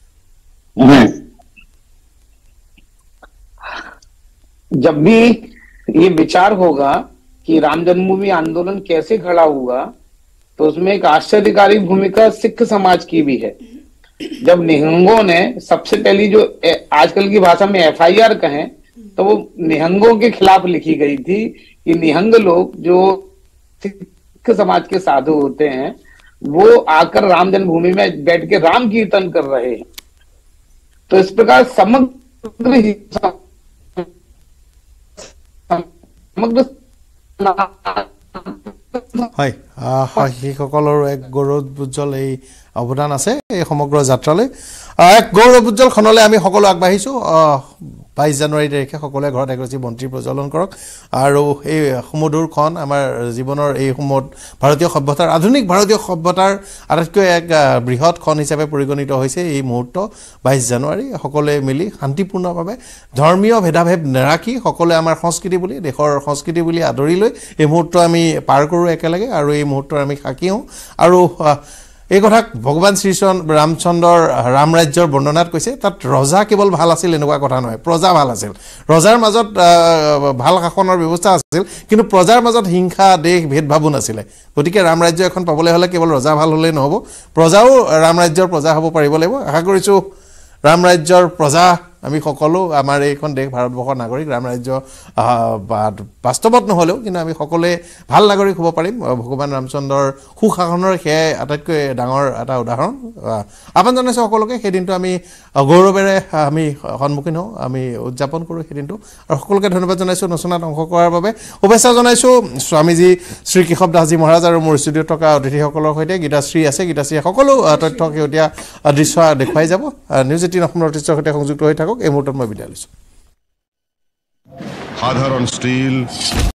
S5: जब भी ये विचार होगा कि राम जन्मभूमि आंदोलन कैसे खड़ा हुआ तो उसमें एक आश्चर्यकारी भूमिका सिख समाज की भी है जब निहंगों ने सबसे पहली जो आजकल की भाषा में FIR कहें तो वो निहंगों के खिलाफ लिखी गई थी कि निहंग लोग जो सिख समाज के साधु होते हैं वो आकर राम जन्मभूमि में बैठ के राम कीर्तन कर रहे हैं तो इस प्रकार समग्र
S4: হয় সকলৰ এক গৌৰৱোজ্জ্বল এই অৱদান আছে এই সমগ্ৰ যাত্ৰালৈ এক গৌৰৱোজ্জ্বল খনলৈ আমি সকলো আগবাঢ়িছো 22 জানুৱাৰী তাৰিখে সকলোৱে ঘৰত এগছি বন্তি প্ৰজ্বলন কৰক আৰু এই সমুদুৰখন আমাৰ জীৱনৰ এই সময়ত ভাৰতীয় সভ্যতাৰ আধুনিক ভাৰতীয় সভ্যতাৰ আটাইতকৈ এক বৃহৎ খন হিচাপে পৰিগণিত হৈছে এই মুহূৰ্ত 22 জানুৱাৰী সকলোৱে মিলি শান্তিপূৰ্ণভাৱে ধৰ্মীয় ভেদাভেদ নেৰাখি সকলোৱে আমাৰ সংস্কৃতি বুলি দেশৰ সংস্কৃতি বুলি আদৰি লৈ এই মুহূৰ্ত আমি পাৰ কৰোঁ একেলগে আৰু এই মুহূৰ্তৰ আমি সাক্ষী হওঁ আৰু এই কথা ভগৱান শ্ৰী ৰামচন্দ্ৰৰ ৰাম ৰাজ্যৰ বৰ্ণনাত কৈছে তাত ৰজা কেৱল ভাল আছিল এনেকুৱা কথা নহয় প্ৰজা ভাল আছিল ৰজাৰ মাজত ভাল শাসনৰ ব্যৱস্থা আছিল কিন্তু প্ৰজাৰ মাজত হিংসা দেশ ভেদভাৱো নাছিলে গতিকে ৰাম ৰাজ্য এখন পাবলৈ হ'লে কেৱল ৰজা ভাল হ'লেই নহ'ব প্ৰজাও ৰাম ৰাজ্যৰ প্ৰজা হ'ব পাৰিব লাগিব আশা কৰিছোঁ ৰাম ৰাজ্যৰ প্ৰজা আমি সকলো আমাৰ এইখন দেশ ভাৰতবৰ্ষৰ নাগৰিক ৰাম ৰাজ্য বাস্তৱত নহ'লেও কিন্তু আমি সকলোৱে ভাল নাগৰিক হ'ব পাৰিম ভগৱান ৰামচন্দ্ৰৰ সুশাসনৰ সেয়াই আটাইতকৈ ডাঙৰ এটা উদাহৰণ আহ্বান জনাইছোঁ সকলোকে সেই দিনটো আমি গৌৰৱেৰে আমি সন্মুখীন হওঁ আমি উদযাপন কৰোঁ সেই দিনটো আৰু সকলোকে ধন্যবাদ জনাইছোঁ আলোচনাত অংশ কৰাৰ বাবে শুভেচ্ছা জনাইছোঁ স্বামীজী শ্ৰী কেশৱ দাসজী মহাৰাজ আৰু মোৰ ষ্টুডিঅ'ত থকা অতিথিসকলৰ সৈতে গীতাশ্ৰী আছে গীতাশ্ৰীয়ে সকলো তথ্য শেহতীয়া দৃশ্য দেখুৱাই যাব নিউজ 18 অসমৰ অতিথিৰ সৈতে সংযুক্ত হৈ থাকক এই মুহূৰ্তত মই বিদায় লৈছোঁ
S16: সাধাৰণ ষ্টীল